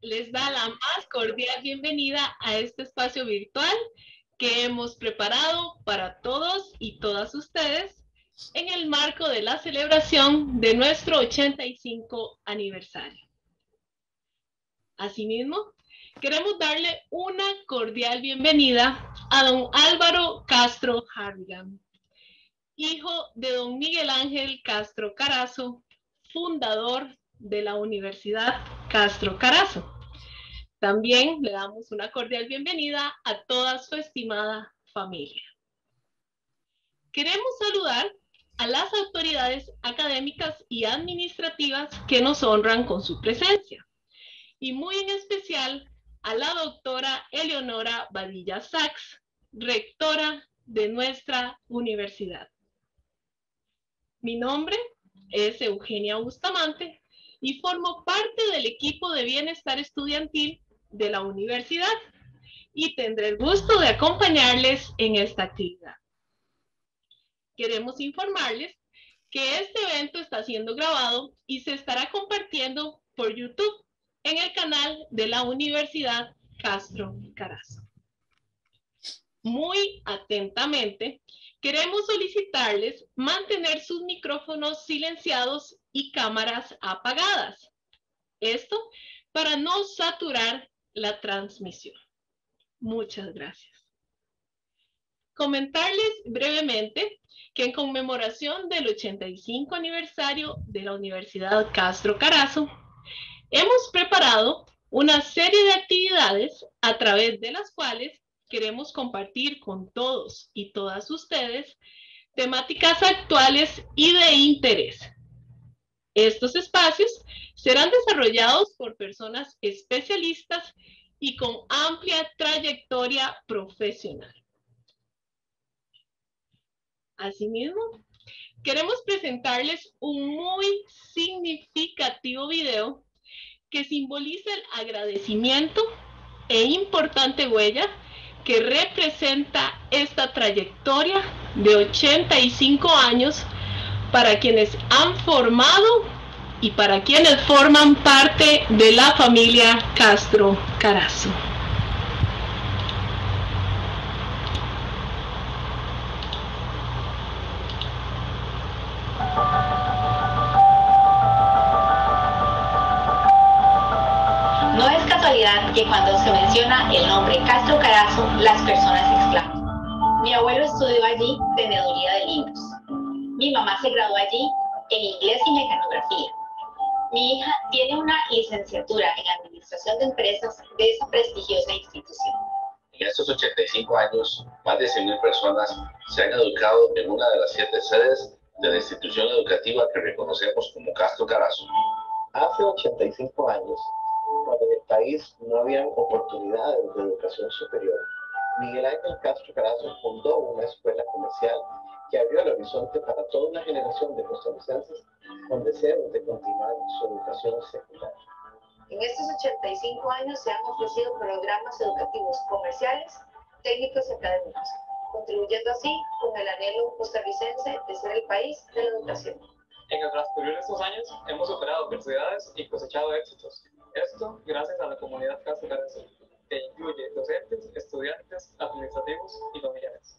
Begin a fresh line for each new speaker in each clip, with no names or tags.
les da la más cordial bienvenida a este espacio virtual que hemos preparado para todos y todas ustedes en el marco de la celebración de nuestro 85 aniversario. Asimismo, queremos darle una cordial bienvenida a don Álvaro Castro Harrigan, hijo de don Miguel Ángel Castro Carazo, fundador de la Universidad Castro Carazo. También le damos una cordial bienvenida a toda su estimada familia. Queremos saludar a las autoridades académicas y administrativas que nos honran con su presencia, y muy en especial a la doctora Eleonora Badilla Sachs, rectora de nuestra universidad. Mi nombre es Eugenia Bustamante y formo parte del equipo de bienestar estudiantil de la universidad y tendré el gusto de acompañarles en esta actividad. Queremos informarles que este evento está siendo grabado y se estará compartiendo por YouTube en el canal de la Universidad Castro Carazo. Muy atentamente, queremos solicitarles mantener sus micrófonos silenciados y cámaras apagadas. Esto para no saturar la transmisión. Muchas gracias. Comentarles brevemente que en conmemoración del 85 aniversario de la Universidad Castro Carazo, hemos preparado una serie de actividades a través de las cuales queremos compartir con todos y todas ustedes temáticas actuales y de interés. Estos espacios serán desarrollados por personas especialistas y con amplia trayectoria profesional. Asimismo, queremos presentarles un muy significativo video que simboliza el agradecimiento e importante huella que representa esta trayectoria de 85 años para quienes han formado y para quienes forman parte de la familia Castro Carazo.
No es casualidad que cuando se menciona el nombre Castro Carazo, las personas exclaman. Mi abuelo estudió allí teneduría de libros. Mi mamá se graduó allí en inglés y mecanografía. Mi hija tiene una licenciatura en administración de empresas de esa prestigiosa institución.
En estos 85 años, más de 100.000 personas se han educado en una de las 7 sedes de la institución educativa que reconocemos como Castro Carazo.
Hace 85 años, cuando en el país no habían oportunidades de educación superior, Miguel Ángel Castro Carazo fundó una escuela comercial que abrió el horizonte para toda una generación de costarricenses con deseos de continuar su educación secundaria.
En estos 85 años se han ofrecido programas educativos comerciales, técnicos y académicos, contribuyendo así con el anhelo costarricense de ser el país de la educación.
En el transcurrir de estos años hemos superado adversidades y cosechado éxitos. Esto gracias a la comunidad Castro Carazo, que incluye docentes, estudiantes, administrativos y familiares.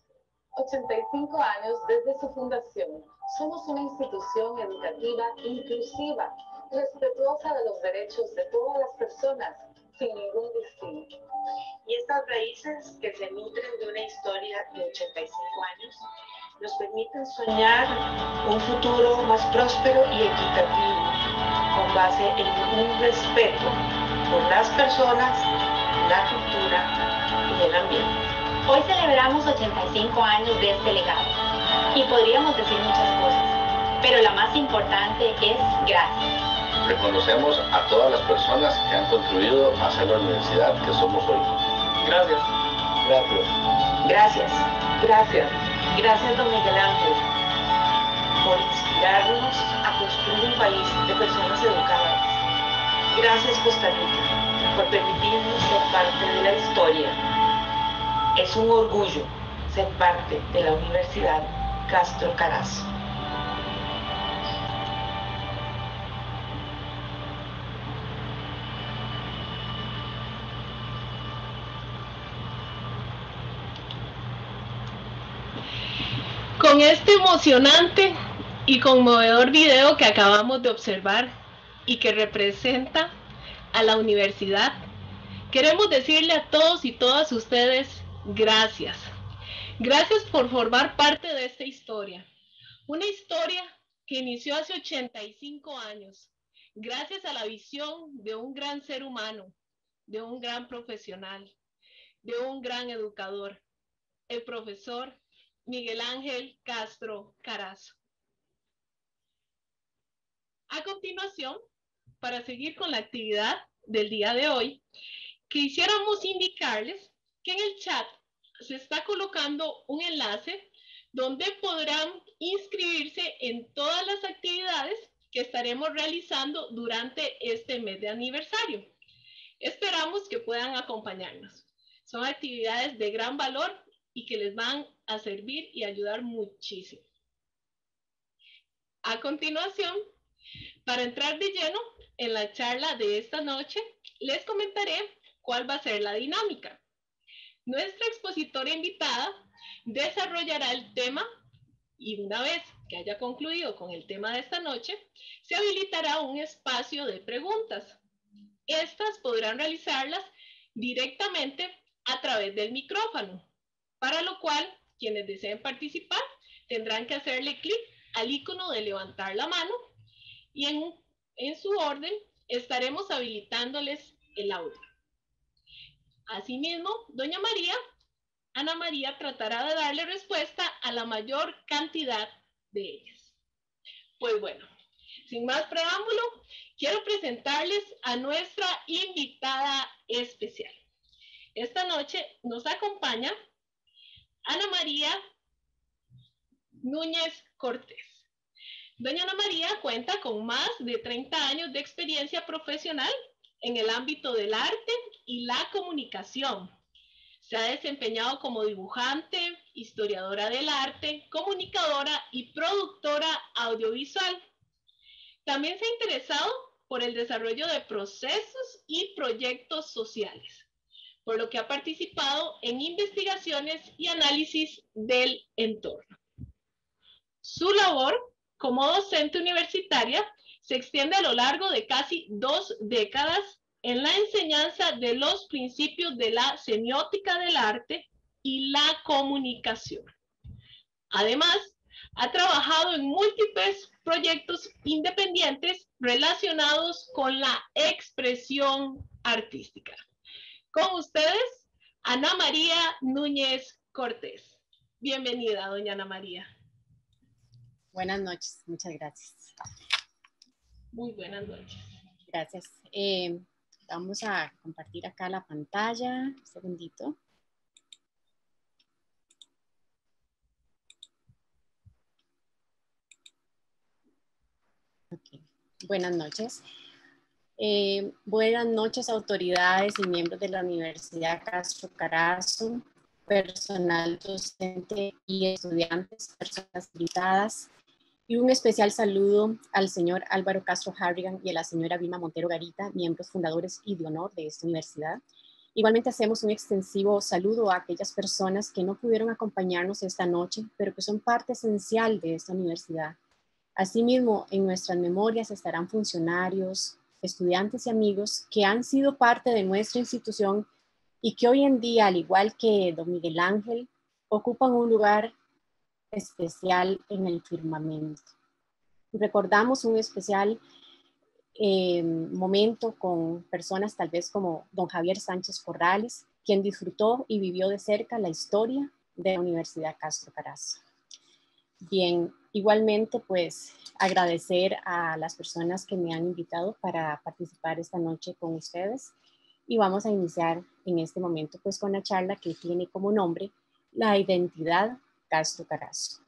85 años desde su fundación, somos una institución educativa inclusiva, respetuosa de los derechos de todas las personas, sin ningún distinto.
Y estas raíces que se nutren de una historia de 85 años nos permiten soñar un futuro más próspero y equitativo, con base en un respeto por las personas, la cultura y el ambiente.
Hoy celebramos 85 años de este legado y podríamos decir muchas cosas, pero la más importante es gracias.
Reconocemos a todas las personas que han contribuido a hacer la universidad que somos hoy.
Gracias.
Gracias.
Gracias.
Gracias.
Gracias, don Miguel Ángel, por inspirarnos a construir un país de personas educadas. Gracias, Costa Rica, por permitirnos ser parte de la historia. Es un orgullo ser parte de la Universidad Castro Carazo.
Con este emocionante y conmovedor video que acabamos de observar y que representa a la universidad, queremos decirle a todos y todas ustedes gracias. Gracias por formar parte de esta historia. Una historia que inició hace 85 años, gracias a la visión de un gran ser humano, de un gran profesional, de un gran educador, el profesor Miguel Ángel Castro Carazo. A continuación, para seguir con la actividad del día de hoy, quisiéramos indicarles que en el chat se está colocando un enlace donde podrán inscribirse en todas las actividades que estaremos realizando durante este mes de aniversario. Esperamos que puedan acompañarnos. Son actividades de gran valor y que les van a servir y ayudar muchísimo. A continuación, para entrar de lleno en la charla de esta noche, les comentaré cuál va a ser la dinámica. Nuestra expositora invitada desarrollará el tema y una vez que haya concluido con el tema de esta noche, se habilitará un espacio de preguntas. Estas podrán realizarlas directamente a través del micrófono, para lo cual quienes deseen participar tendrán que hacerle clic al icono de levantar la mano y en su orden estaremos habilitándoles el audio. Asimismo, doña Ana María tratará de darle respuesta a la mayor cantidad de ellas. Pues bueno, sin más preámbulo, quiero presentarles a nuestra invitada especial. Esta noche nos acompaña Ana María Núñez Cortés. Doña Ana María cuenta con más de 30 años de experiencia profesional en el ámbito del arte y la comunicación. Se ha desempeñado como dibujante, historiadora del arte, comunicadora y productora audiovisual. También se ha interesado por el desarrollo de procesos y proyectos sociales, por lo que ha participado en investigaciones y análisis del entorno. Su labor como docente universitaria se extiende a lo largo de casi 2 décadas en la enseñanza de los principios de la semiótica del arte y la comunicación. Además, ha trabajado en múltiples proyectos independientes relacionados con la expresión artística. Con ustedes, Ana María Núñez Cortés. Bienvenida, doña Ana María.
Buenas noches, muchas gracias.
Muy buenas noches.
Gracias. Vamos a compartir acá la pantalla. Un segundito. Okay. Buenas noches. Buenas noches, autoridades y miembros de la Universidad Castro Carazo, personal docente y estudiantes, personas invitadas. Y un especial saludo al señor Álvaro Castro Harrigan y a la señora Vilma Montero Garita, miembros fundadores y de honor de esta universidad. Igualmente hacemos un extensivo saludo a aquellas personas que no pudieron acompañarnos esta noche, pero que son parte esencial de esta universidad. Asimismo, en nuestras memorias estarán funcionarios, estudiantes y amigos que han sido parte de nuestra institución y que hoy en día, al igual que don Miguel Ángel, ocupan un lugar especial en el firmamento. Recordamos un especial momento con personas tal vez como don Javier Sánchez Corrales, quien disfrutó y vivió de cerca la historia de la Universidad Castro Carazo. Bien, igualmente pues agradecer a las personas que me han invitado para participar esta noche con ustedes y vamos a iniciar en este momento pues con la charla que tiene como nombre la identidad Castro Carazo.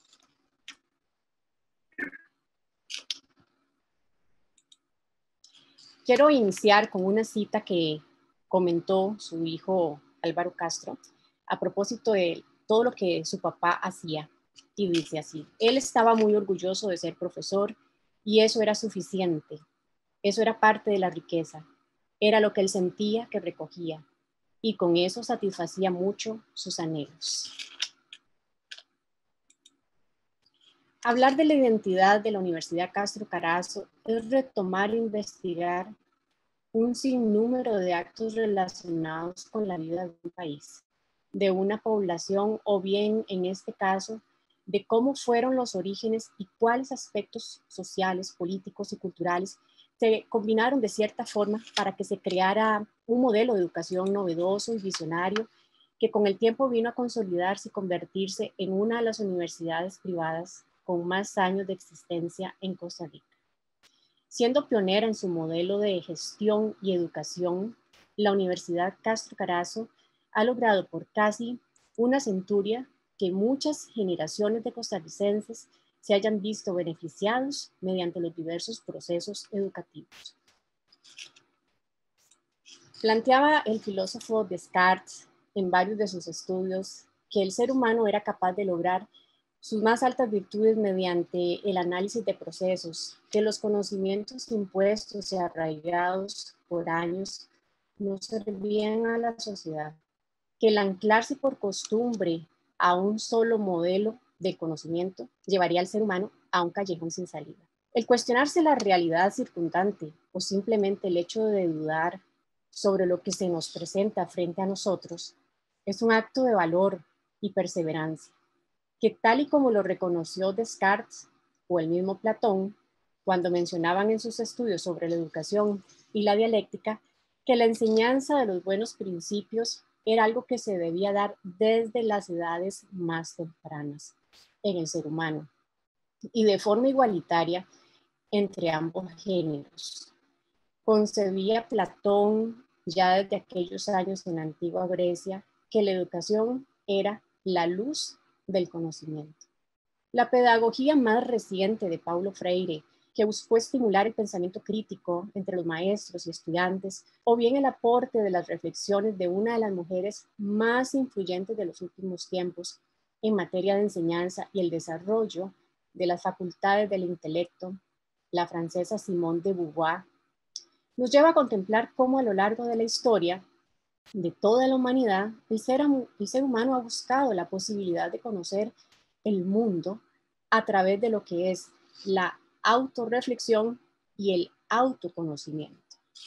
Quiero iniciar con una cita que comentó su hijo Álvaro Castro a propósito de todo lo que su papá hacía. Y dice así: él estaba muy orgulloso de ser profesor y eso era suficiente. Eso era parte de la riqueza. Era lo que él sentía que recogía y con eso satisfacía mucho sus anhelos. Hablar de la identidad de la Universidad Castro Carazo es retomar e investigar un sinnúmero de actos relacionados con la vida de un país, de una población o bien, en este caso, de cómo fueron los orígenes y cuáles aspectos sociales, políticos y culturales se combinaron de cierta forma para que se creara un modelo de educación novedoso y visionario que con el tiempo vino a consolidarse y convertirse en una de las universidades privadas con más años de existencia en Costa Rica. Siendo pionera en su modelo de gestión y educación, la Universidad Castro Carazo ha logrado por casi una centuria que muchas generaciones de costarricenses se hayan visto beneficiados mediante los diversos procesos educativos. Planteaba el filósofo Descartes en varios de sus estudios que el ser humano era capaz de lograr sus más altas virtudes mediante el análisis de procesos, que los conocimientos impuestos y arraigados por años no servían a la sociedad, que el anclarse por costumbre a un solo modelo de conocimiento llevaría al ser humano a un callejón sin salida. El cuestionarse la realidad circundante o simplemente el hecho de dudar sobre lo que se nos presenta frente a nosotros es un acto de valor y perseverancia, que tal y como lo reconoció Descartes o el mismo Platón, cuando mencionaban en sus estudios sobre la educación y la dialéctica, que la enseñanza de los buenos principios era algo que se debía dar desde las edades más tempranas en el ser humano y de forma igualitaria entre ambos géneros. Concebía Platón ya desde aquellos años en la antigua Grecia que la educación era la luz del conocimiento. La pedagogía más reciente de Paulo Freire, que buscó estimular el pensamiento crítico entre los maestros y estudiantes, o bien el aporte de las reflexiones de una de las mujeres más influyentes de los últimos tiempos en materia de enseñanza y el desarrollo de las facultades del intelecto, la francesa Simone de Beauvoir, nos lleva a contemplar cómo a lo largo de la historia de toda la humanidad, el ser humano ha buscado la posibilidad de conocer el mundo a través de lo que es la autorreflexión y el autoconocimiento.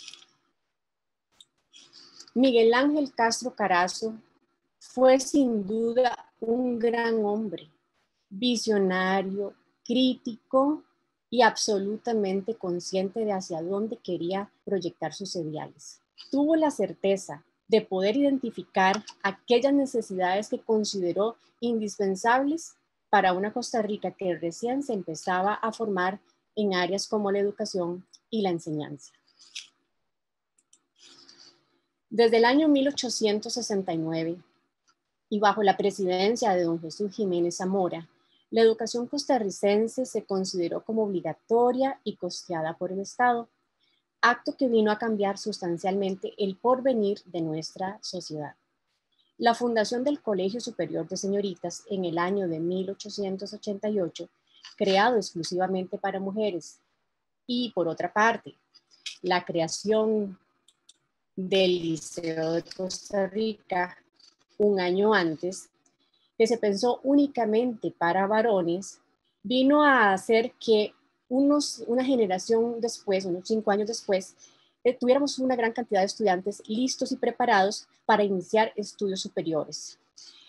Miguel Ángel Castro Carazo fue sin duda un gran hombre, visionario, crítico y absolutamente consciente de hacia dónde quería proyectar sus ideales. Tuvo la certeza de poder identificar aquellas necesidades que consideró indispensables para una Costa Rica que recién se empezaba a formar en áreas como la educación y la enseñanza. Desde el año 1869 y bajo la presidencia de don Jesús Jiménez Zamora, la educación costarricense se consideró como obligatoria y costeada por el Estado, acto que vino a cambiar sustancialmente el porvenir de nuestra sociedad. La fundación del Colegio Superior de Señoritas en el año de 1888, creado exclusivamente para mujeres, y por otra parte, la creación del Liceo de Costa Rica un año antes, que se pensó únicamente para varones, vino a hacer que una generación después, unos 5 años después, tuviéramos una gran cantidad de estudiantes listos y preparados para iniciar estudios superiores.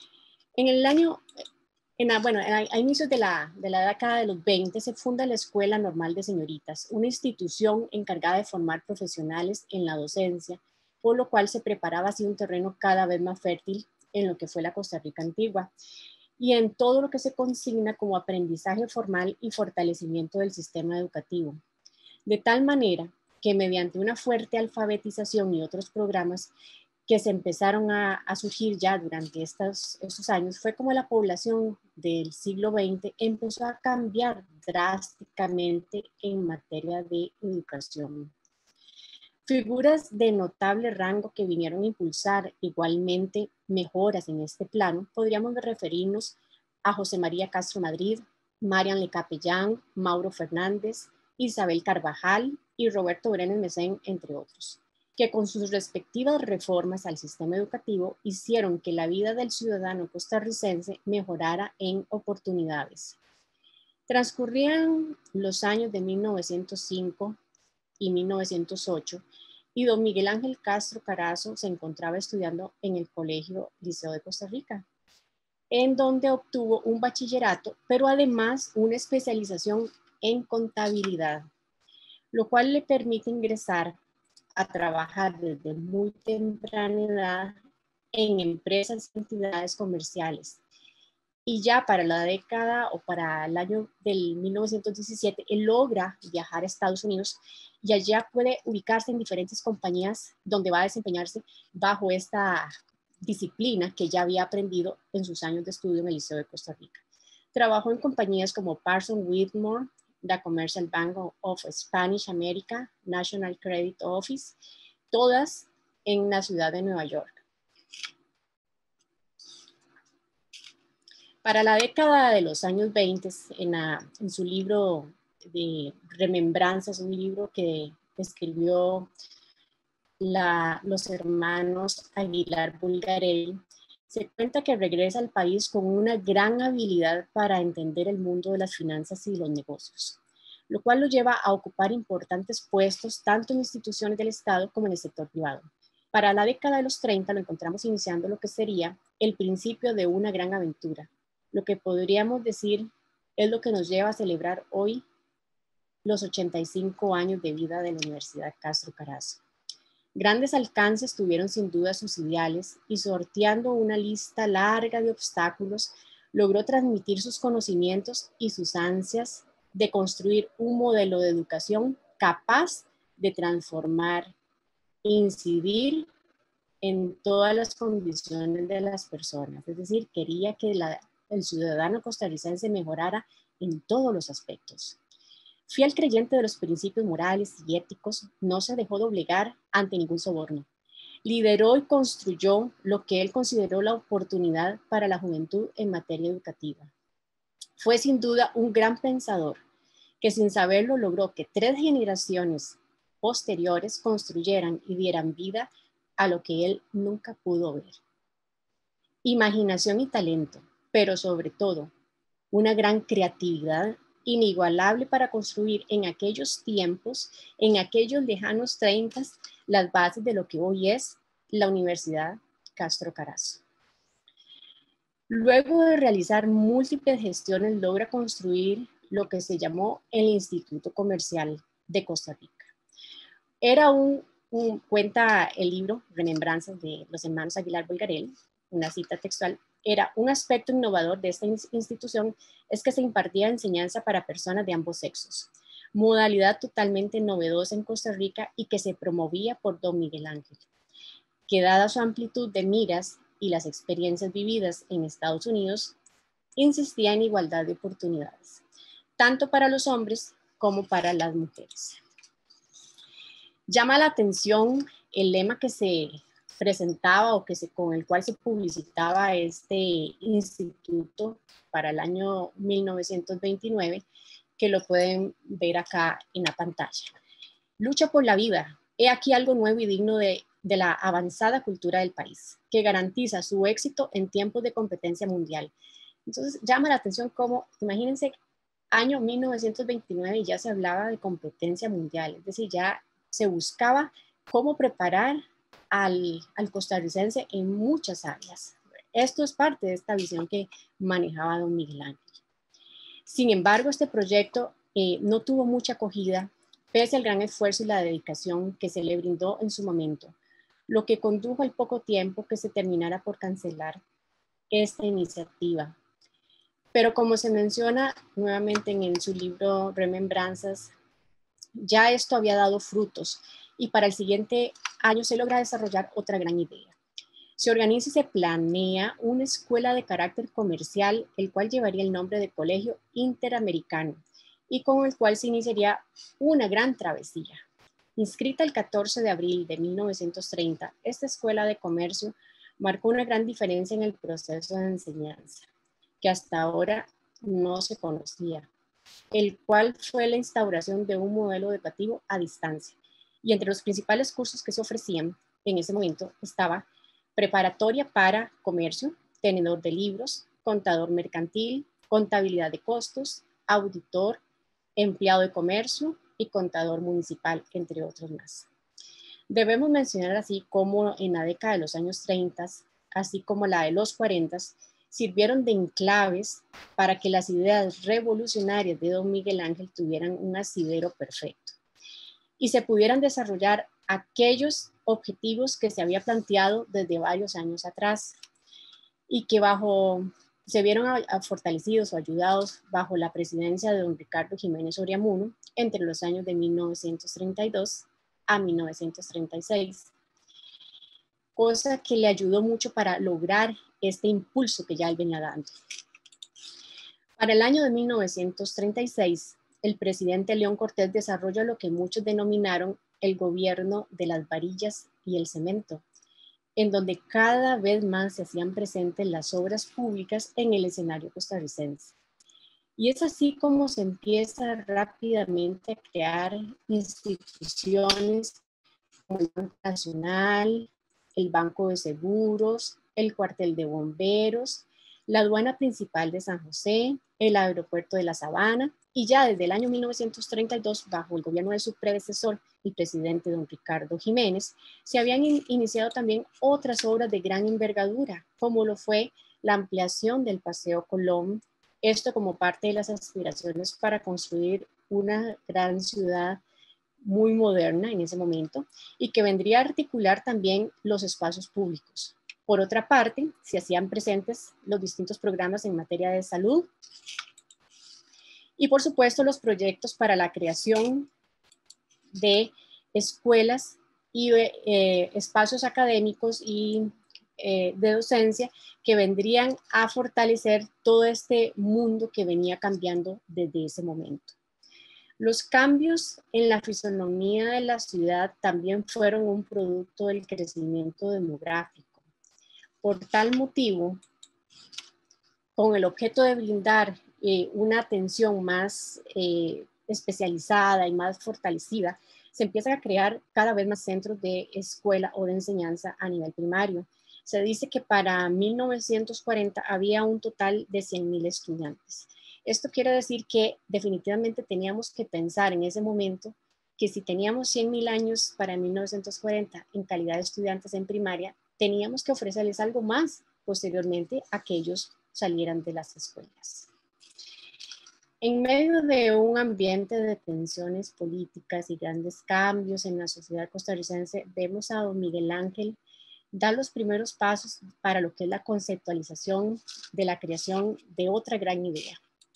A inicios de la década de los 20 se funda la Escuela Normal de Señoritas, una institución encargada de formar profesionales en la docencia, por lo cual se preparaba así un terreno cada vez más fértil en lo que fue la Costa Rica antigua y en todo lo que se consigna como aprendizaje formal y fortalecimiento del sistema educativo. De tal manera que mediante una fuerte alfabetización y otros programas que se empezaron a surgir ya durante estos años, fue como la población del siglo XX empezó a cambiar drásticamente en materia de educación. Figuras de notable rango que vinieron a impulsar igualmente mejoras en este plano, podríamos referirnos a José María Castro Madrid, Marian Le Capellán, Mauro Fernández, Isabel Carvajal y Roberto Brenes Mesén, entre otros, que con sus respectivas reformas al sistema educativo hicieron que la vida del ciudadano costarricense mejorara en oportunidades. Transcurrían los años de 1905 y 1908 y don Miguel Ángel Castro Carazo se encontraba estudiando en el Colegio Liceo de Costa Rica, en donde obtuvo un bachillerato, pero además una especialización en contabilidad, lo cual le permite ingresar a trabajar desde muy temprana edad en empresas y entidades comerciales. Y ya para la década o para el año del 1917, él logra viajar a Estados Unidos y allá puede ubicarse en diferentes compañías donde va a desempeñarse bajo esta disciplina que ya había aprendido en sus años de estudio en el Liceo de Costa Rica. Trabajó en compañías como Parsons Whitmore, The Commercial Bank of Spanish America, National Credit Office, todas en la ciudad de Nueva York. Para la década de los años 20, en su libro de Remembranzas, un libro que escribió los hermanos Aguilar Bulgarelli, se cuenta que regresa al país con una gran habilidad para entender el mundo de las finanzas y los negocios, lo cual lo lleva a ocupar importantes puestos tanto en instituciones del Estado como en el sector privado. Para la década de los 30 lo encontramos iniciando lo que sería el principio de una gran aventura. Lo que podríamos decir es lo que nos lleva a celebrar hoy los 85 años de vida de la Universidad Castro Carazo. Grandes alcances tuvieron sin duda sus ideales y sorteando una lista larga de obstáculos, logró transmitir sus conocimientos y sus ansias de construir un modelo de educación capaz de transformar, incidir en todas las condiciones de las personas. Es decir, quería que el ciudadano costarricense mejorara en todos los aspectos. Fiel creyente de los principios morales y éticos, no se dejó doblegar ante ningún soborno. Lideró y construyó lo que él consideró la oportunidad para la juventud en materia educativa. Fue sin duda un gran pensador que sin saberlo logró que 3 generaciones posteriores construyeran y dieran vida a lo que él nunca pudo ver. Imaginación y talento, pero sobre todo una gran creatividad inigualable para construir en aquellos tiempos, en aquellos lejanos 30, las bases de lo que hoy es la Universidad Castro Carazo. Luego de realizar múltiples gestiones, logra construir lo que se llamó el Instituto Comercial de Costa Rica. Era cuenta el libro Remembranzas de los hermanos Aguilar Bulgarelli, una cita textual, era un aspecto innovador de esta institución es que se impartía enseñanza para personas de ambos sexos, modalidad totalmente novedosa en Costa Rica y que se promovía por don Miguel Ángel, que dada su amplitud de miras y las experiencias vividas en Estados Unidos, insistía en igualdad de oportunidades, tanto para los hombres como para las mujeres. Llama la atención el lema que se presentaba o con el cual se publicitaba este instituto para el año 1929, que lo pueden ver acá en la pantalla. Lucha por la vida. He aquí algo nuevo y digno de la avanzada cultura del país, que garantiza su éxito en tiempos de competencia mundial. Entonces llama la atención como, imagínense, año 1929 y ya se hablaba de competencia mundial, es decir, ya se buscaba cómo preparar al costarricense en muchas áreas. Esto es parte de esta visión que manejaba don Miguel Ángel. Sin embargo, este proyecto no tuvo mucha acogida, pese al gran esfuerzo y la dedicación que se le brindó en su momento, lo que condujo al poco tiempo que se terminara por cancelar esta iniciativa. Pero como se menciona nuevamente en su libro Remembranzas, ya esto había dado frutos y para el siguiente año se logra desarrollar otra gran idea. Se organiza y se planea una escuela de carácter comercial, el cual llevaría el nombre de Colegio Interamericano y con el cual se iniciaría una gran travesía. Inscrita el 14 de abril de 1930, esta escuela de comercio marcó una gran diferencia en el proceso de enseñanza, que hasta ahora no se conocía, el cual fue la instauración de un modelo educativo a distancia. Y entre los principales cursos que se ofrecían en ese momento estaba preparatoria para comercio, tenedor de libros, contador mercantil, contabilidad de costos, auditor, empleado de comercio y contador municipal, entre otros más. Debemos mencionar así como en la década de los años 30, así como la de los 40, sirvieron de enclaves para que las ideas revolucionarias de don Miguel Ángel tuvieran un asidero perfecto y se pudieran desarrollar aquellos objetivos que se había planteado desde varios años atrás y que se vieron fortalecidos o ayudados bajo la presidencia de don Ricardo Jiménez Oriamuno entre los años de 1932 a 1936, cosa que le ayudó mucho para lograr este impulso que ya él venía dando. Para el año de 1936, el presidente León Cortés desarrolla lo que muchos denominaron el gobierno de las varillas y el cemento, en donde cada vez más se hacían presentes las obras públicas en el escenario costarricense. Y es así como se empieza rápidamente a crear instituciones como el Banco Nacional, el Banco de Seguros, el Cuartel de Bomberos, la Aduana Principal de San José, el Aeropuerto de La Sabana, y ya desde el año 1932, bajo el gobierno de su predecesor, el presidente don Ricardo Jiménez, se habían iniciado también otras obras de gran envergadura, como lo fue la ampliación del Paseo Colón, esto como parte de las aspiraciones para construir una gran ciudad muy moderna en ese momento y que vendría a articular también los espacios públicos. Por otra parte, se hacían presentes los distintos programas en materia de salud y por supuesto los proyectos para la creación de escuelas y espacios académicos y de docencia que vendrían a fortalecer todo este mundo que venía cambiando desde ese momento. Los cambios en la fisonomía de la ciudad también fueron un producto del crecimiento demográfico. Por tal motivo, con el objeto de brindar una atención más especializada y más fortalecida, se empiezan a crear cada vez más centros de escuela o de enseñanza a nivel primario. Se dice que para 1940 había un total de 100,000 estudiantes. Esto quiere decir que definitivamente teníamos que pensar en ese momento que si teníamos 100,000 años para 1940 en calidad de estudiantes en primaria, teníamos que ofrecerles algo más posteriormente a que ellos salieran de las escuelas. En medio de un ambiente de tensiones políticas y grandes cambios en la sociedad costarricense, vemos a don Miguel Ángel dar los primeros pasos para lo que es la conceptualización de la creación de otra gran idea.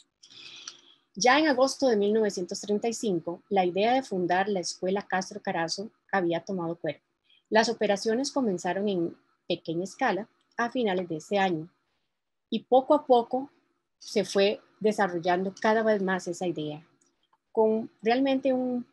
Ya en agosto de 1935, la idea de fundar la Escuela Castro Carazo había tomado cuerpo. Las operaciones comenzaron en pequeña escala a finales de ese año y poco a poco se fue desarrollando cada vez más esa idea, con realmente un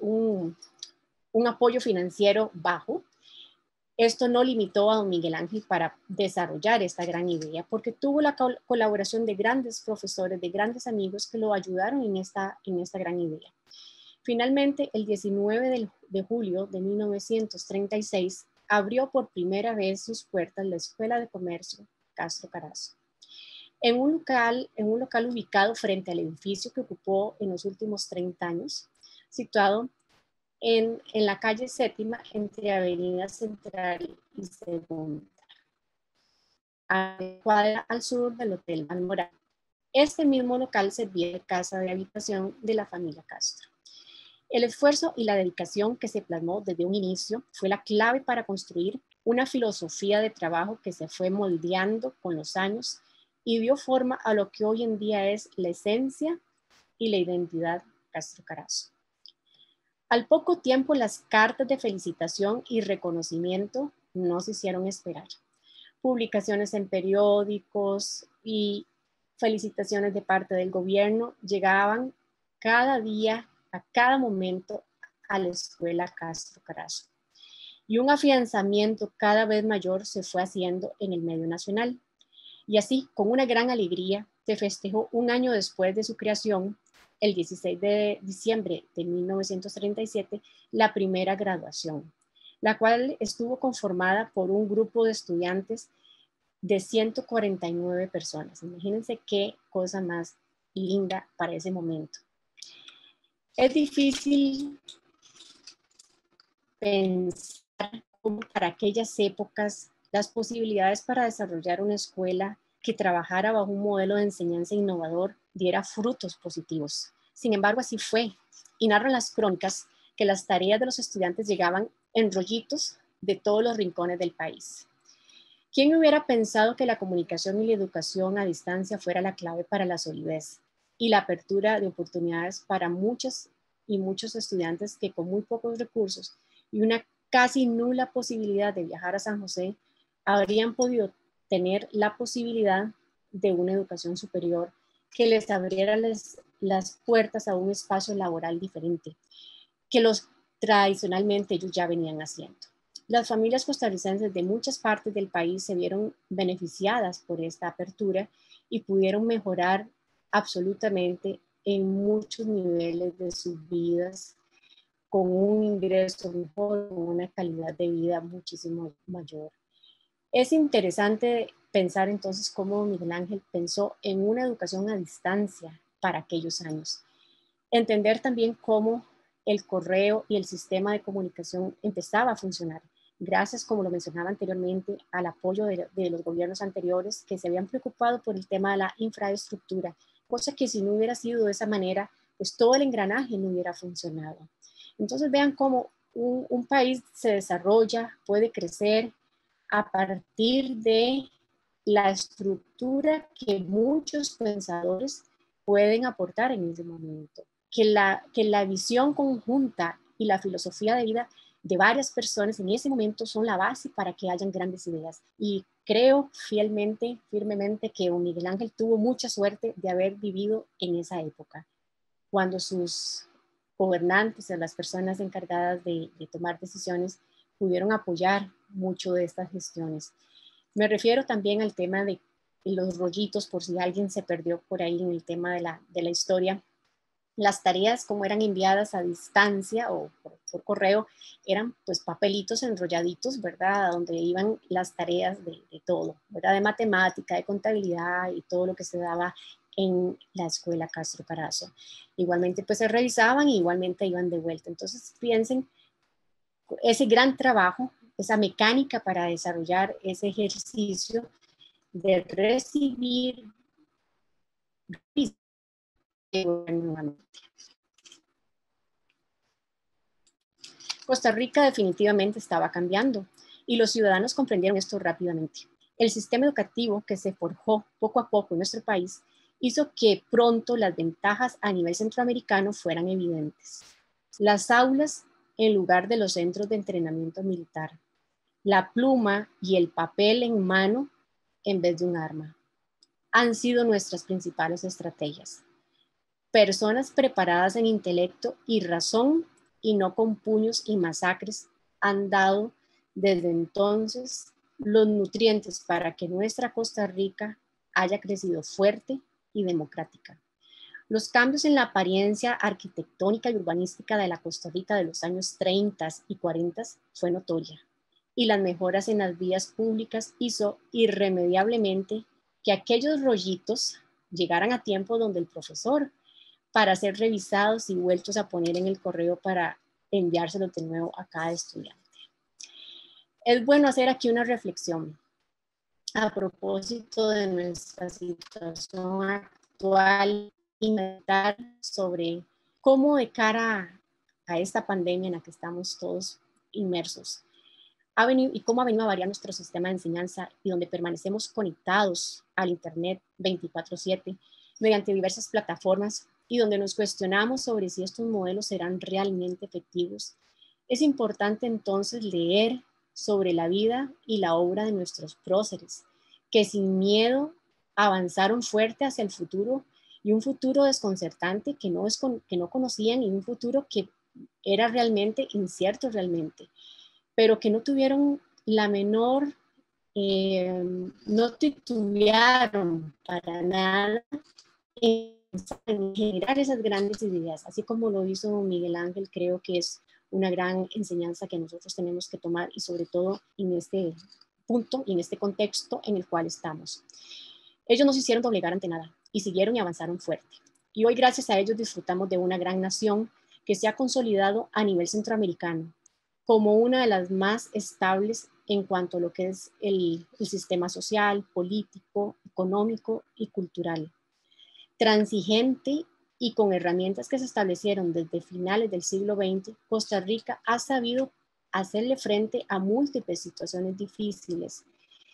apoyo financiero bajo. Esto no limitó a don Miguel Ángel para desarrollar esta gran idea, porque tuvo la colaboración de grandes profesores, de grandes amigos que lo ayudaron en esta gran idea. Finalmente, el 19 de julio de 1936, abrió por primera vez sus puertas la Escuela de Comercio Castro Carazo, en un local ubicado frente al edificio que ocupó en los últimos 30 años, situado en la calle Séptima, entre Avenida Central y Segunda, a la cuadra al sur del Hotel Balmoral. Este mismo local servía de casa de habitación de la familia Castro. El esfuerzo y la dedicación que se plasmó desde un inicio fue la clave para construir una filosofía de trabajo que se fue moldeando con los años y dio forma a lo que hoy en día es la esencia y la identidad Castro Carazo. Al poco tiempo, las cartas de felicitación y reconocimiento no se hicieron esperar. Publicaciones en periódicos y felicitaciones de parte del gobierno llegaban cada día, a cada momento, a la Escuela Castro Carazo. Y un afianzamiento cada vez mayor se fue haciendo en el medio nacional. Y así, con una gran alegría, se festejó un año después de su creación, el 16 de diciembre de 1937, la primera graduación, la cual estuvo conformada por un grupo de estudiantes de 149 personas. Imagínense qué cosa más linda para ese momento. Es difícil pensar cómo para aquellas épocas las posibilidades para desarrollar una escuela que trabajara bajo un modelo de enseñanza innovador diera frutos positivos. Sin embargo, así fue, y narran las crónicas que las tareas de los estudiantes llegaban en rollitos de todos los rincones del país. ¿Quién hubiera pensado que la comunicación y la educación a distancia fuera la clave para la solidez y la apertura de oportunidades para muchas y muchos estudiantes que con muy pocos recursos y una casi nula posibilidad de viajar a San José habrían podido tener la posibilidad de una educación superior que les abriera las puertas a un espacio laboral diferente, que los tradicionalmente ellos ya venían haciendo? Las familias costarricenses de muchas partes del país se vieron beneficiadas por esta apertura y pudieron mejorar absolutamente en muchos niveles de sus vidas, con un ingreso mejor, con una calidad de vida muchísimo mayor. Es interesante pensar entonces cómo Miguel Ángel pensó en una educación a distancia para aquellos años. Entender también cómo el correo y el sistema de comunicación empezaba a funcionar, gracias, como lo mencionaba anteriormente, al apoyo de los gobiernos anteriores que se habían preocupado por el tema de la infraestructura, cosa que si no hubiera sido de esa manera, pues todo el engranaje no hubiera funcionado. Entonces vean cómo un país se desarrolla, puede crecer a partir de la estructura que muchos pensadores pueden aportar en ese momento. Que la visión conjunta y la filosofía de vida de varias personas en ese momento son la base para que hayan grandes ideas. Y creo firmemente que Miguel Ángel tuvo mucha suerte de haber vivido en esa época, cuando sus gobernantes o las personas encargadas de tomar decisiones pudieron apoyar mucho de estas gestiones. Me refiero también al tema de los rollitos, por si alguien se perdió por ahí en el tema de la historia. Las tareas, como eran enviadas a distancia o por correo, eran pues papelitos enrolladitos, ¿verdad? Donde iban las tareas de todo, ¿verdad? De matemática, de contabilidad y todo lo que se daba en la escuela Castro Carazo. Igualmente pues se revisaban y igualmente iban de vuelta. Entonces piensen ese gran trabajo, esa mecánica para desarrollar ese ejercicio de recibir nuevamente. Costa Rica definitivamente estaba cambiando y los ciudadanos comprendieron esto rápidamente. El sistema educativo que se forjó poco a poco en nuestro país hizo que pronto las ventajas a nivel centroamericano fueran evidentes. Las aulas en lugar de los centros de entrenamiento militar, la pluma y el papel en mano en vez de un arma, han sido nuestras principales estrategias. Personas preparadas en intelecto y razón y no con puños y masacres han dado desde entonces los nutrientes para que nuestra Costa Rica haya crecido fuerte y democrática. Los cambios en la apariencia arquitectónica y urbanística de la Costa Rica de los años 30 y 40 fue notoria, y las mejoras en las vías públicas hizo irremediablemente que aquellos rollitos llegaran a tiempo donde el profesor, para ser revisados y vueltos a poner en el correo para enviárselos de nuevo a cada estudiante. Es bueno hacer aquí una reflexión a propósito de nuestra situación actual y meditar sobre cómo de cara a esta pandemia en la que estamos todos inmersos, y cómo ha venido a variar nuestro sistema de enseñanza y donde permanecemos conectados al Internet 24/7 mediante diversas plataformas y donde nos cuestionamos sobre si estos modelos serán realmente efectivos. Es importante entonces leer sobre la vida y la obra de nuestros próceres, que sin miedo avanzaron fuerte hacia el futuro, y un futuro desconcertante que no conocían, y un futuro que era realmente incierto realmente, pero que no tuvieron la menor, no titubearon para nada en generar esas grandes ideas, así como lo hizo Miguel Ángel. Creo que es una gran enseñanza que nosotros tenemos que tomar, y sobre todo en este punto y en este contexto en el cual estamos. Ellos no se hicieron doblegar ante nada. y siguieron y avanzaron fuerte. Y hoy gracias a ellos disfrutamos de una gran nación que se ha consolidado a nivel centroamericano como una de las más estables en cuanto a lo que es el sistema social, político, económico y cultural. Transigente y con herramientas que se establecieron desde finales del siglo XX, Costa Rica ha sabido hacerle frente a múltiples situaciones difíciles.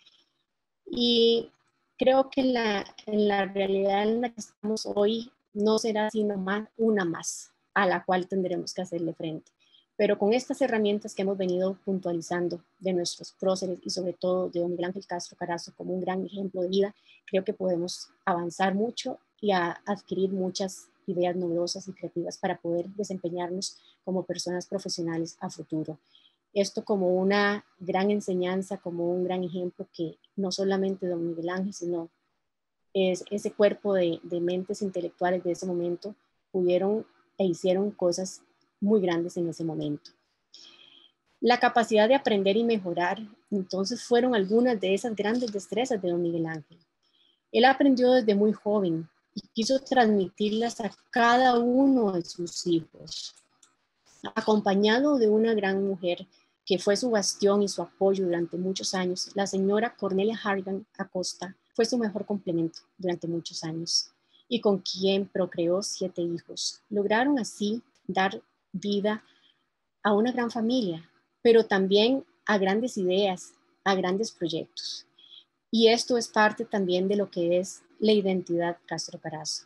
Y creo que en la realidad en la que estamos hoy no será sino una más a la cual tendremos que hacerle frente. Pero con estas herramientas que hemos venido puntualizando de nuestros próceres y sobre todo de don Miguel Ángel Castro Carazo como un gran ejemplo de vida, creo que podemos avanzar mucho y adquirir muchas ideas novedosas y creativas para poder desempeñarnos como personas profesionales a futuro. Esto como una gran enseñanza, como un gran ejemplo que no solamente don Miguel Ángel, sino es ese cuerpo de mentes intelectuales de ese momento pudieron e hicieron cosas muy grandes en ese momento. La capacidad de aprender y mejorar, entonces, fueron algunas de esas grandes destrezas de don Miguel Ángel. Él aprendió desde muy joven y quiso transmitirlas a cada uno de sus hijos, acompañado de una gran mujer que fue su bastión y su apoyo durante muchos años. La señora Cornelia Harrigan Acosta fue su mejor complemento durante muchos años y con quien procreó 7 hijos. Lograron así dar vida a una gran familia, pero también a grandes ideas, a grandes proyectos. Y esto es parte también de lo que es la identidad Castro Carazo.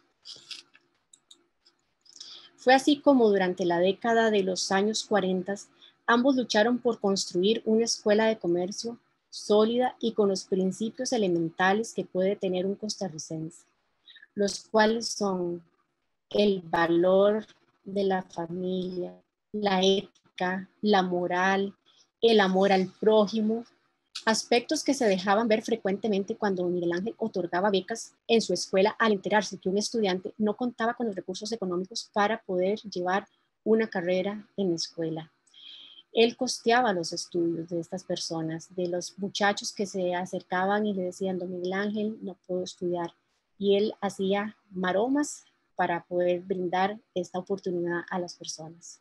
Fue así como durante la década de los años 40, ambos lucharon por construir una escuela de comercio sólida y con los principios elementales que puede tener un costarricense, los cuales son el valor de la familia, la ética, la moral, el amor al prójimo, aspectos que se dejaban ver frecuentemente cuando Miguel Ángel otorgaba becas en su escuela al enterarse que un estudiante no contaba con los recursos económicos para poder llevar una carrera en la escuela. Él costeaba los estudios de estas personas, de los muchachos que se acercaban y le decían, don Miguel Ángel, no puedo estudiar. Y él hacía maromas para poder brindar esta oportunidad a las personas.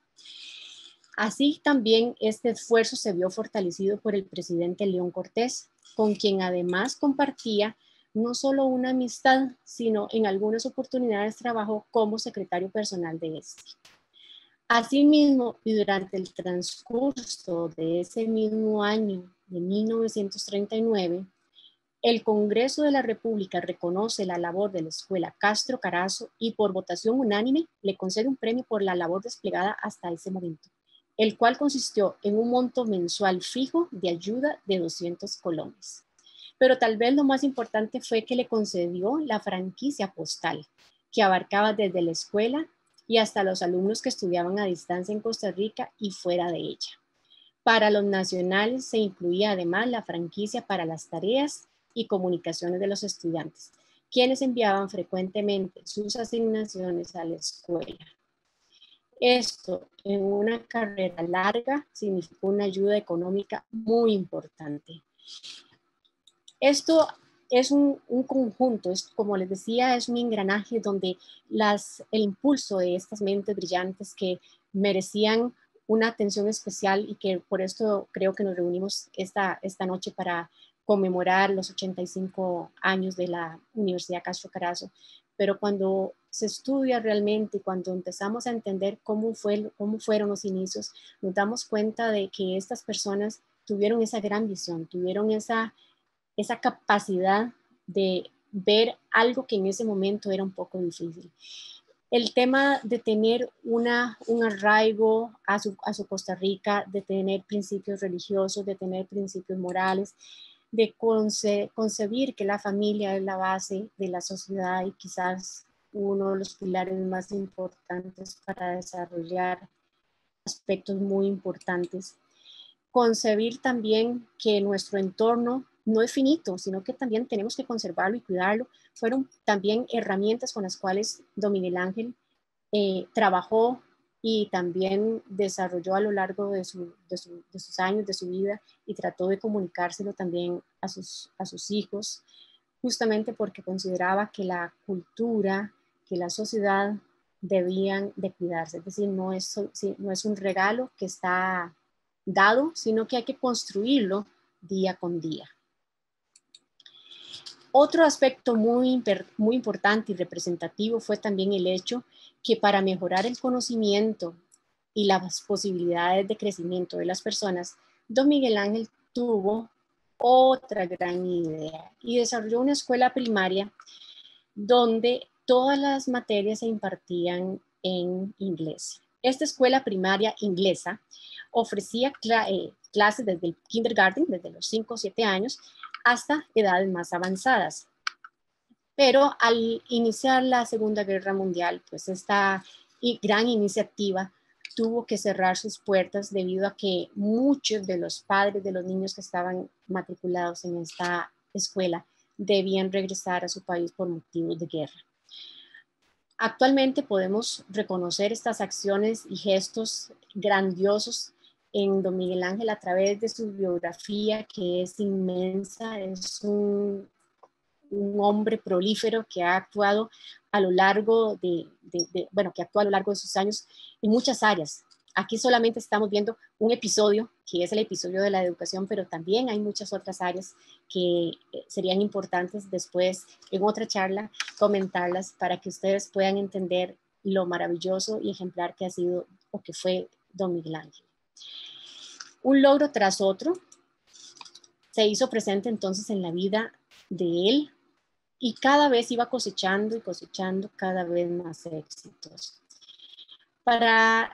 Así también este esfuerzo se vio fortalecido por el presidente León Cortés, con quien además compartía no solo una amistad, sino en algunas oportunidades trabajó como secretario personal de este. Asimismo, y durante el transcurso de ese mismo año de 1939, el Congreso de la República reconoce la labor de la Escuela Castro Carazo y por votación unánime le concede un premio por la labor desplegada hasta ese momento, el cual consistió en un monto mensual fijo de ayuda de 200 colones. Pero tal vez lo más importante fue que le concedió la franquicia postal, que abarcaba desde la escuela y hasta los alumnos que estudiaban a distancia en Costa Rica y fuera de ella. Para los nacionales se incluía además la franquicia para las tareas y comunicaciones de los estudiantes, quienes enviaban frecuentemente sus asignaciones a la escuela. Esto en una carrera larga significó una ayuda económica muy importante. Esto es un conjunto, es, como les decía, es un engranaje donde el impulso de estas mentes brillantes que merecían una atención especial y que por esto creo que nos reunimos esta noche para conmemorar los 85 años de la Universidad Castro Carazo. Pero cuando se estudia realmente, cuando empezamos a entender cómo fueron los inicios, nos damos cuenta de que estas personas tuvieron esa gran visión, tuvieron esa capacidad de ver algo que en ese momento era un poco difícil. El tema de tener un arraigo a su Costa Rica, de tener principios religiosos, de tener principios morales, de concebir que la familia es la base de la sociedad y quizás uno de los pilares más importantes para desarrollar aspectos muy importantes. Concebir también que nuestro entorno no es finito, sino que también tenemos que conservarlo y cuidarlo. Fueron también herramientas con las cuales don Miguel Ángel trabajó y también desarrolló a lo largo de sus años, de su vida, y trató de comunicárselo también a sus hijos. justamente porque consideraba que la cultura, que la sociedad debían de cuidarse. Es decir, no es un regalo que está dado, sino que hay que construirlo día con día. Otro aspecto muy importante y representativo fue también el hecho que para mejorar el conocimiento y las posibilidades de crecimiento de las personas, don Miguel Ángel tuvo otra gran idea y desarrolló una escuela primaria donde todas las materias se impartían en inglés. Esta escuela primaria inglesa ofrecía clases desde el kindergarten, desde los 5 o 7 años, hasta edades más avanzadas. Pero al iniciar la Segunda Guerra Mundial, pues esta gran iniciativa tuvo que cerrar sus puertas debido a que muchos de los padres de los niños que estaban matriculados en esta escuela debían regresar a su país por motivos de guerra. Actualmente podemos reconocer estas acciones y gestos grandiosos en don Miguel Ángel a través de su biografía, que es inmensa. Es un hombre prolífero que ha actuado a lo largo que actuó a lo largo de sus años en muchas áreas. Aquí solamente estamos viendo un episodio, que es el episodio de la educación, pero también hay muchas otras áreas que serían importantes después en otra charla comentarlas para que ustedes puedan entender lo maravilloso y ejemplar que ha sido o que fue don Miguel Ángel. Un logro tras otro se hizo presente entonces en la vida de él y cada vez iba cosechando y cosechando cada vez más éxitos. Para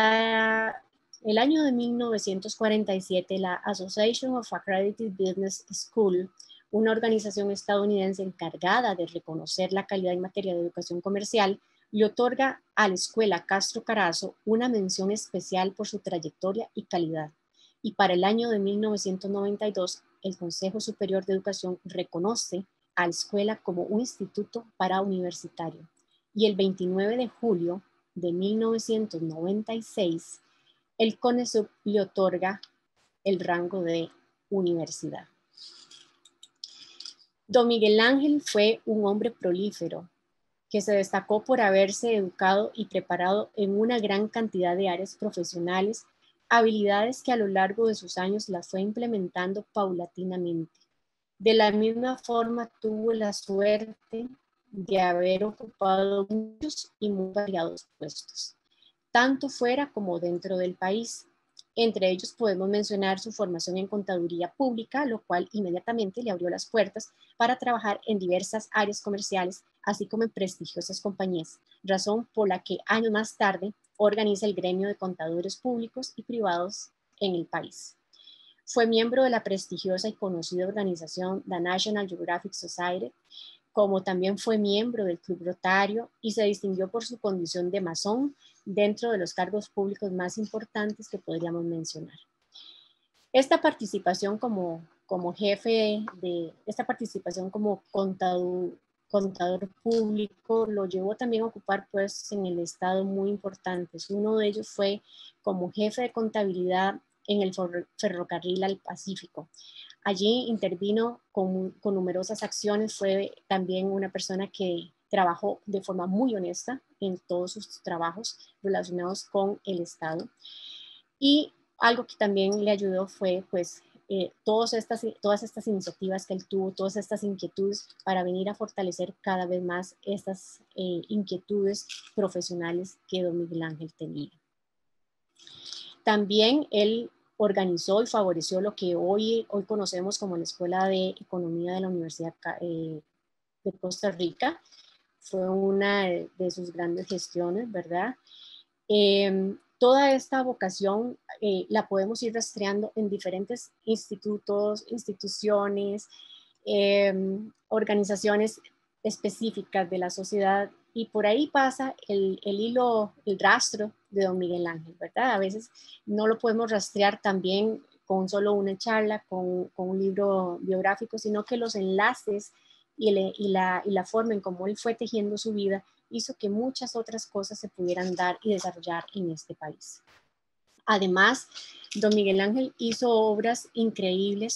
el año de 1947, la Association of Accredited Business Schools, una organización estadounidense encargada de reconocer la calidad en materia de educación comercial, le otorga a la Escuela Castro Carazo una mención especial por su trayectoria y calidad. Y para el año de 1992, el Consejo Superior de Educación reconoce a la escuela como un instituto parauniversitario. Y el 29 de julio de 1996, el CONESUB le otorga el rango de universidad. Don Miguel Ángel fue un hombre prolífero que se destacó por haberse educado y preparado en una gran cantidad de áreas profesionales, habilidades que a lo largo de sus años las fue implementando paulatinamente. De la misma forma tuvo la suerte de haber ocupado muchos y muy variados puestos, tanto fuera como dentro del país. Entre ellos podemos mencionar su formación en contaduría pública, lo cual inmediatamente le abrió las puertas para trabajar en diversas áreas comerciales, así como en prestigiosas compañías, razón por la que años más tarde organiza el gremio de contadores públicos y privados en el país. Fue miembro de la prestigiosa y conocida organización The National Geographic Society, como también fue miembro del Club Rotario y se distinguió por su condición de masón dentro de los cargos públicos más importantes que podríamos mencionar. Esta participación como contador público lo llevó también a ocupar puestos en el Estado muy importantes. Uno de ellos fue como jefe de contabilidad en el Ferrocarril al Pacífico. Allí intervino con numerosas acciones, fue también una persona que trabajó de forma muy honesta en todos sus trabajos relacionados con el Estado. Y algo que también le ayudó fue pues todas estas iniciativas que él tuvo, todas estas inquietudes para venir a fortalecer cada vez más estas inquietudes profesionales que don Miguel Ángel tenía. También él organizó y favoreció lo que hoy conocemos como la Escuela de Economía de la Universidad de Costa Rica. Fue una de sus grandes gestiones, ¿verdad? Toda esta vocación la podemos ir rastreando en diferentes institutos, instituciones, organizaciones específicas de la sociedad, y por ahí pasa el hilo, el rastro de don Miguel Ángel, ¿verdad? A veces no lo podemos rastrear también con solo una charla, con un libro biográfico, sino que los enlaces y la forma en cómo él fue tejiendo su vida hizo que muchas otras cosas se pudieran dar y desarrollar en este país. Además, don Miguel Ángel hizo obras increíbles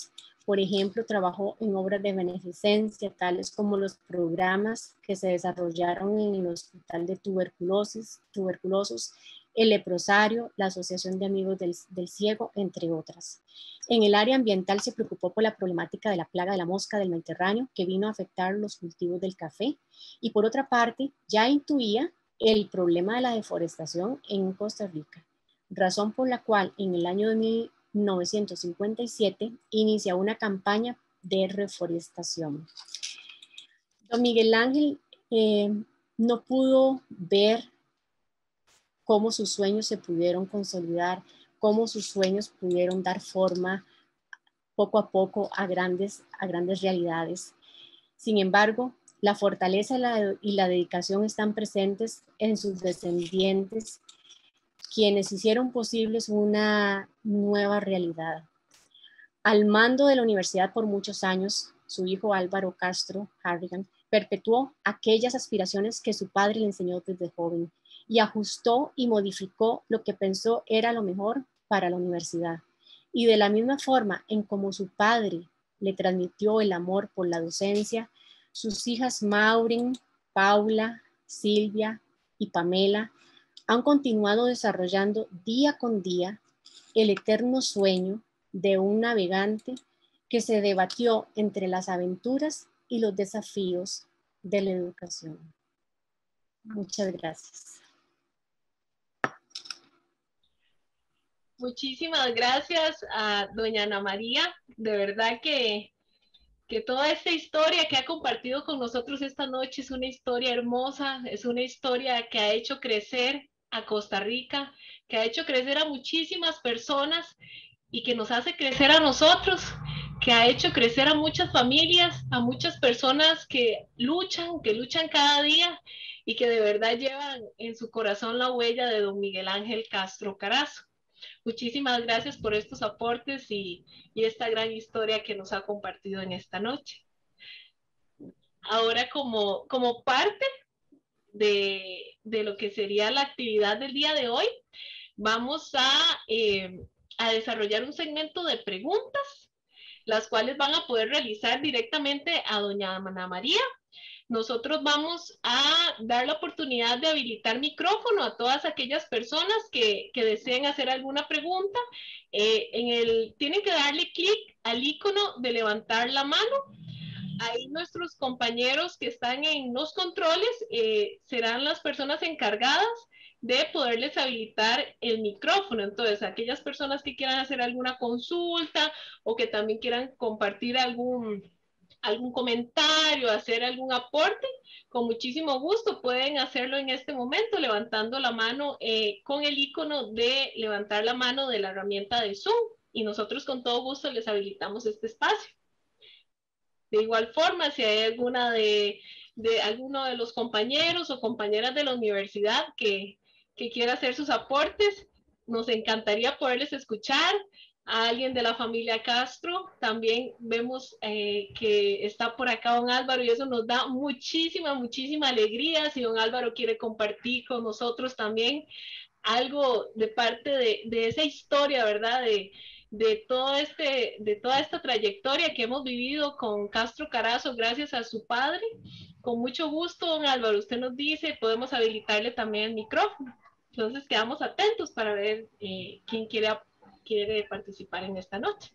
Por ejemplo, trabajó en obras de beneficencia, tales como los programas que se desarrollaron en el Hospital de Tuberculosos, el Leprosario, la Asociación de Amigos del Ciego, entre otras. En el área ambiental se preocupó por la problemática de la plaga de la mosca del Mediterráneo que vino a afectar los cultivos del café, y por otra parte ya intuía el problema de la deforestación en Costa Rica, razón por la cual en el año de 1957 inicia una campaña de reforestación. Don Miguel Ángel no pudo ver cómo sus sueños se pudieron consolidar, cómo sus sueños pudieron dar forma poco a poco a grandes realidades. Sin embargo, la fortaleza y la dedicación están presentes en sus descendientes, quienes hicieron posibles una nueva realidad. Al mando de la universidad por muchos años, su hijo Álvaro Castro Harrigan perpetuó aquellas aspiraciones que su padre le enseñó desde joven y ajustó y modificó lo que pensó era lo mejor para la universidad. Y de la misma forma en como su padre le transmitió el amor por la docencia, sus hijas Maureen, Paula, Silvia y Pamela han continuado desarrollando día con día el eterno sueño de un navegante que se debatió entre las aventuras y los desafíos de la educación. Muchas gracias.
Muchísimas gracias a doña Ana María. De verdad que toda esta historia que ha compartido con nosotros esta noche es una historia hermosa, es una historia que ha hecho crecer a Costa Rica, que ha hecho crecer a muchísimas personas y que nos hace crecer a nosotros, que ha hecho crecer a muchas familias, a muchas personas que luchan cada día y que de verdad llevan en su corazón la huella de don Miguel Ángel Castro Carazo. Muchísimas gracias por estos aportes y esta gran historia que nos ha compartido en esta noche. Ahora, como parte de lo que sería la actividad del día de hoy, vamos a desarrollar un segmento de preguntas, las cuales van a poder realizar directamente a doña Ana María. Nosotros vamos a dar la oportunidad de habilitar micrófono a todas aquellas personas que deseen hacer alguna pregunta. Tienen que darle clic al icono de levantar la mano. Ahí nuestros compañeros que están en los controles serán las personas encargadas de poderles habilitar el micrófono. Entonces, aquellas personas que quieran hacer alguna consulta o que también quieran compartir algún comentario, hacer algún aporte, con muchísimo gusto pueden hacerlo en este momento levantando la mano con el icono de levantar la mano de la herramienta de Zoom, y nosotros con todo gusto les habilitamos este espacio. De igual forma, si hay alguno de los compañeros o compañeras de la universidad que quiera hacer sus aportes, nos encantaría poderles escuchar. A alguien de la familia Castro, también vemos que está por acá don Álvaro, y eso nos da muchísima alegría. Si don Álvaro quiere compartir con nosotros también algo de parte de esa historia, ¿verdad? De toda esta trayectoria que hemos vivido con Castro Carazo gracias a su padre, con mucho gusto, don Álvaro, usted nos dice, podemos habilitarle también el micrófono. Entonces quedamos atentos para ver quién quiere participar en esta noche.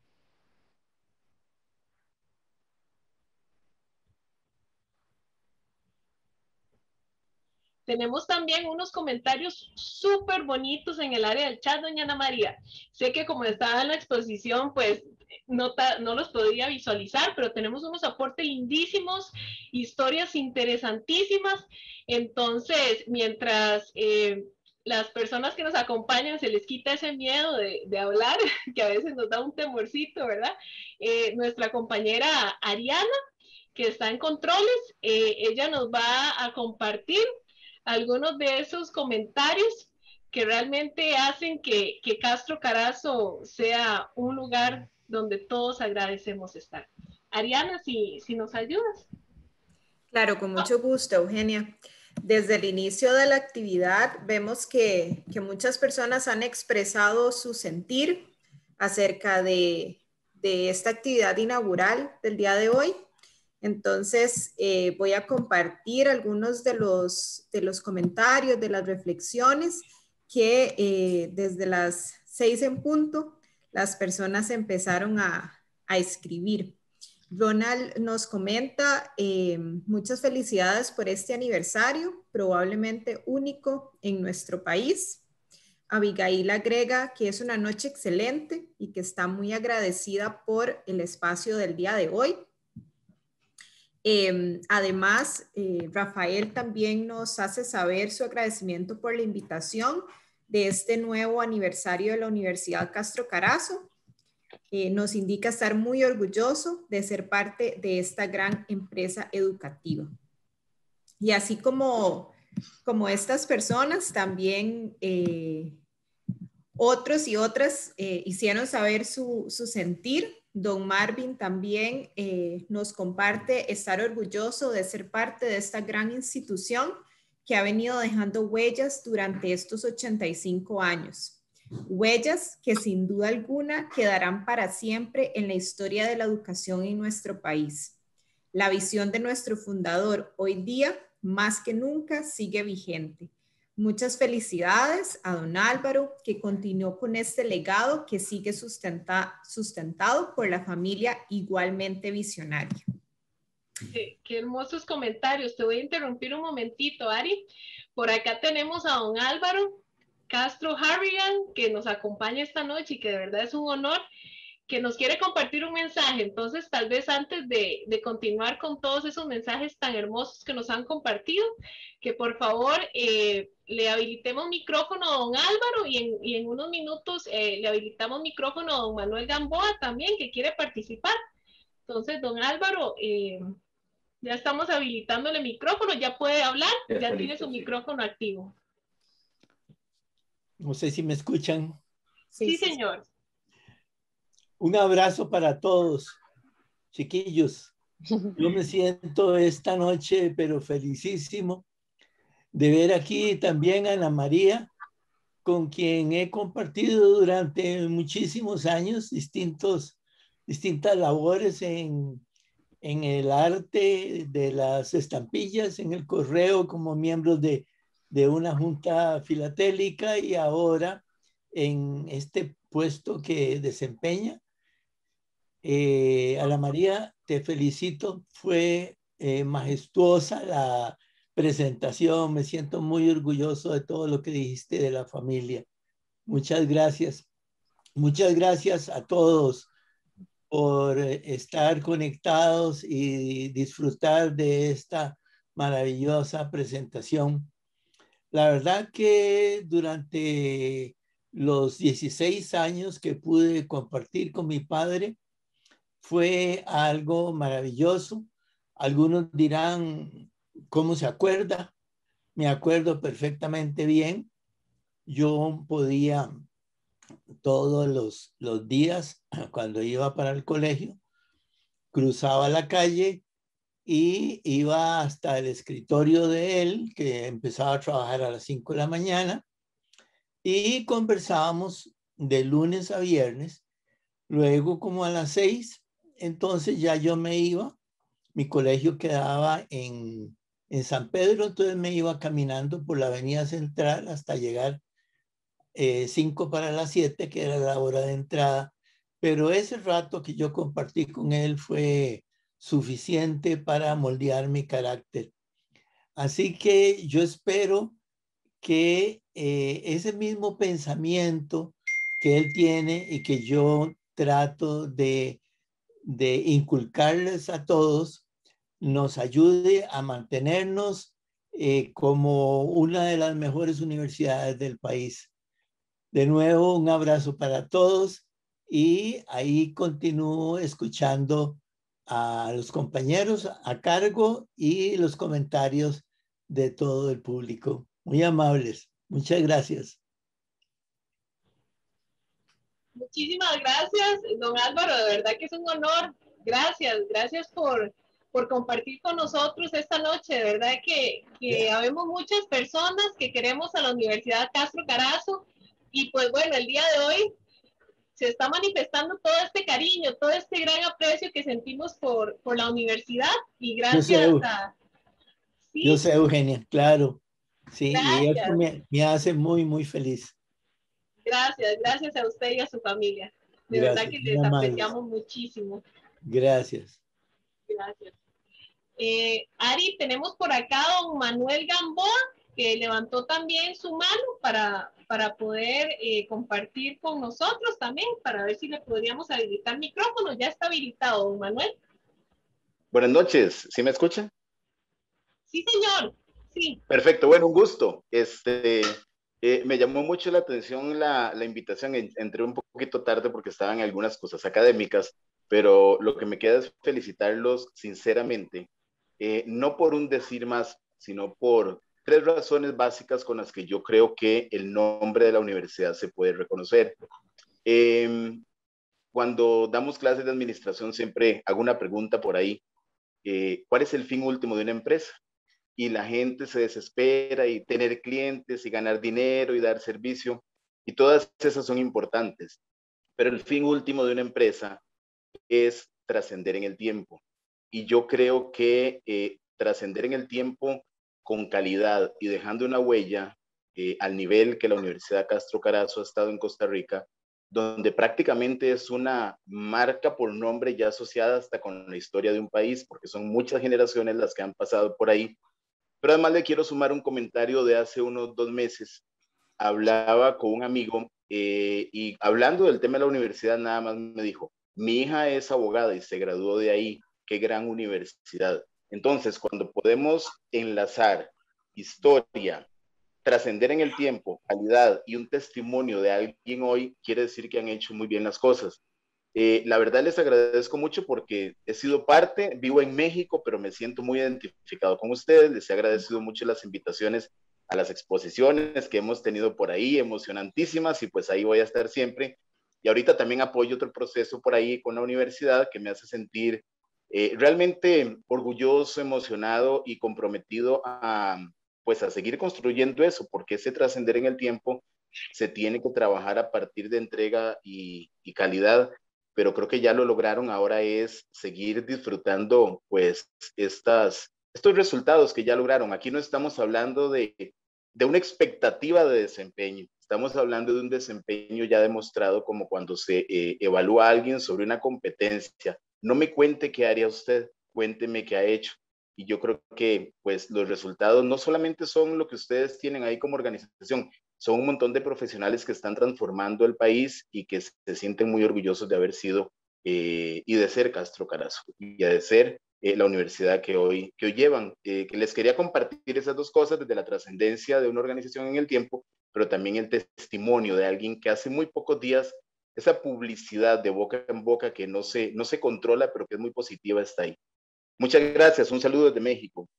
Tenemos también unos comentarios súper bonitos en el área del chat, doña Ana María. Sé que como estaba en la exposición, pues no los podría visualizar, pero tenemos unos aportes lindísimos, historias interesantísimas. Entonces, mientras las personas que nos acompañan se les quita ese miedo de hablar, que a veces nos da un temorcito, ¿verdad? Nuestra compañera Ariana, que está en controles, ella nos va a compartir algunos de esos comentarios que realmente hacen que Castro Carazo sea un lugar donde todos agradecemos estar. Ariana, si nos ayudas.
Claro, con mucho gusto, Eugenia. Desde el inicio de la actividad vemos que muchas personas han expresado su sentir acerca de de esta actividad inaugural del día de hoy. Entonces, voy a compartir algunos de los comentarios, de las reflexiones que desde las 6 en punto las personas empezaron a escribir. Ronald nos comenta, muchas felicidades por este aniversario, probablemente único en nuestro país. Abigail agrega que es una noche excelente y que está muy agradecida por el espacio del día de hoy. Además, Rafael también nos hace saber su agradecimiento por la invitación de este nuevo aniversario de la Universidad Castro Carazo. Nos indica estar muy orgulloso de ser parte de esta gran empresa educativa. Y así como estas personas, también otros y otras hicieron saber su sentir. Don Marvin también nos comparte estar orgulloso de ser parte de esta gran institución que ha venido dejando huellas durante estos 85 años. Huellas que sin duda alguna quedarán para siempre en la historia de la educación en nuestro país. La visión de nuestro fundador hoy día, más que nunca, sigue vigente. Muchas felicidades a don Álvaro, que continuó con este legado que sigue sustentado por la familia igualmente visionaria.
Qué hermosos comentarios. Te voy a interrumpir un momentito, Ari. Por acá tenemos a don Álvaro Castro Harrigan, que nos acompaña esta noche y que de verdad es un honor, que nos quiere compartir un mensaje. Entonces, tal vez antes de continuar con todos esos mensajes tan hermosos que nos han compartido, que por favor le habilitemos micrófono a don Álvaro y en unos minutos le habilitamos micrófono a don Manuel Gamboa también, que quiere participar. Entonces, don Álvaro, ya estamos habilitándole micrófono, ya puede hablar, ya tiene su micrófono activo.
No sé si me escuchan.
Sí, señor.
Un abrazo para todos, chiquillos. Yo me siento esta noche, pero felicísimo de ver aquí también a Ana María, con quien he compartido durante muchísimos años distintas labores en el arte de las estampillas, en el correo, como miembros de una junta filatélica y ahora en este puesto que desempeña. Ana María, te felicito, fue majestuosa la presentación, me siento muy orgulloso de todo lo que dijiste de la familia. Muchas gracias. Muchas gracias a todos por estar conectados y disfrutar de esta maravillosa presentación. La verdad que durante los 16 años que pude compartir con mi padre, fue algo maravilloso. Algunos dirán, ¿cómo se acuerda? Me acuerdo perfectamente bien. Yo podía todos los días, cuando iba para el colegio, cruzaba la calle y iba hasta el escritorio de él, que empezaba a trabajar a las 5 de la mañana, y conversábamos de lunes a viernes. Luego, como a las 6, entonces ya yo me iba. Mi colegio quedaba en San Pedro, entonces me iba caminando por la avenida central hasta llegar 5 para las 7, que era la hora de entrada. Pero ese rato que yo compartí con él fue suficiente para moldear mi carácter. Así que yo espero que ese mismo pensamiento que él tiene y que yo trato de inculcarles a todos, nos ayude a mantenernos como una de las mejores universidades del país. De nuevo, un abrazo para todos y ahí continúo escuchando a los compañeros a cargo y los comentarios de todo el público. Muy amables. Muchas gracias.
Muchísimas gracias, don Álvaro, de verdad que es un honor. Gracias por compartir con nosotros esta noche. De verdad que habemos muchas personas que queremos a la Universidad Castro Carazo y pues bueno, el día de hoy se está manifestando todo este cariño, todo este gran aprecio que sentimos por la universidad y gracias a... ¿Sí?
Yo sé, Eugenia, claro. Sí,
gracias.
y eso me hace muy, muy feliz.
Gracias a usted y a su familia. De verdad que les apreciamos muchísimo.
Gracias.
Gracias. Ari, tenemos por acá a don Manuel Gamboa, que levantó también su mano para poder compartir con nosotros también, para ver si le podríamos habilitar micrófono. Ya está habilitado, don Manuel.
Buenas noches, ¿sí me escuchan?
Sí, señor, sí.
Perfecto, bueno, un gusto. Me llamó mucho la atención la invitación. Entré un poquito tarde porque estaban algunas cosas académicas, pero lo que me queda es felicitarlos sinceramente, no por un decir más, sino por 3 razones básicas con las que yo creo que el nombre de la universidad se puede reconocer. Cuando damos clases de administración siempre hago una pregunta por ahí, ¿cuál es el fin último de una empresa? Y la gente se desespera y tener clientes y ganar dinero y dar servicio, y todas esas son importantes, pero el fin último de una empresa es trascender en el tiempo, y yo creo que trascender en el tiempo con calidad y dejando una huella al nivel que la Universidad Castro Carazo ha estado en Costa Rica, donde prácticamente es una marca por nombre ya asociada hasta con la historia de un país, porque son muchas generaciones las que han pasado por ahí. Pero además le quiero sumar un comentario de hace unos 2 meses. Hablaba con un amigo y hablando del tema de la universidad, nada más me dijo, mi hija es abogada y se graduó de ahí, qué gran universidad. Entonces, cuando podemos enlazar historia, trascender en el tiempo, calidad y un testimonio de alguien hoy, quiere decir que han hecho muy bien las cosas. La verdad les agradezco mucho porque he sido parte, vivo en México, pero me siento muy identificado con ustedes. Les he agradecido mucho las invitaciones a las exposiciones que hemos tenido por ahí, emocionantísimas, y pues ahí voy a estar siempre. Y ahorita también apoyo otro proceso por ahí con la universidad que me hace sentir realmente orgulloso, emocionado y comprometido pues a seguir construyendo eso, porque ese trascender en el tiempo se tiene que trabajar a partir de entrega y calidad, pero creo que ya lo lograron. Ahora es seguir disfrutando pues estos resultados que ya lograron. Aquí no estamos hablando de una expectativa de desempeño, estamos hablando de un desempeño ya demostrado, como cuando se evalúa a alguien sobre una competencia. No me cuente qué haría usted, cuénteme qué ha hecho. Y yo creo que pues los resultados no solamente son lo que ustedes tienen ahí como organización, son un montón de profesionales que están transformando el país y que se sienten muy orgullosos de haber sido y de ser Castro Carazo y de ser la universidad que hoy llevan. Que les quería compartir esas 2 cosas, desde la trascendencia de una organización en el tiempo, pero también el testimonio de alguien que hace muy pocos días esa publicidad de boca en boca que no se controla, pero que es muy positiva, está ahí. Muchas gracias, un saludo desde México.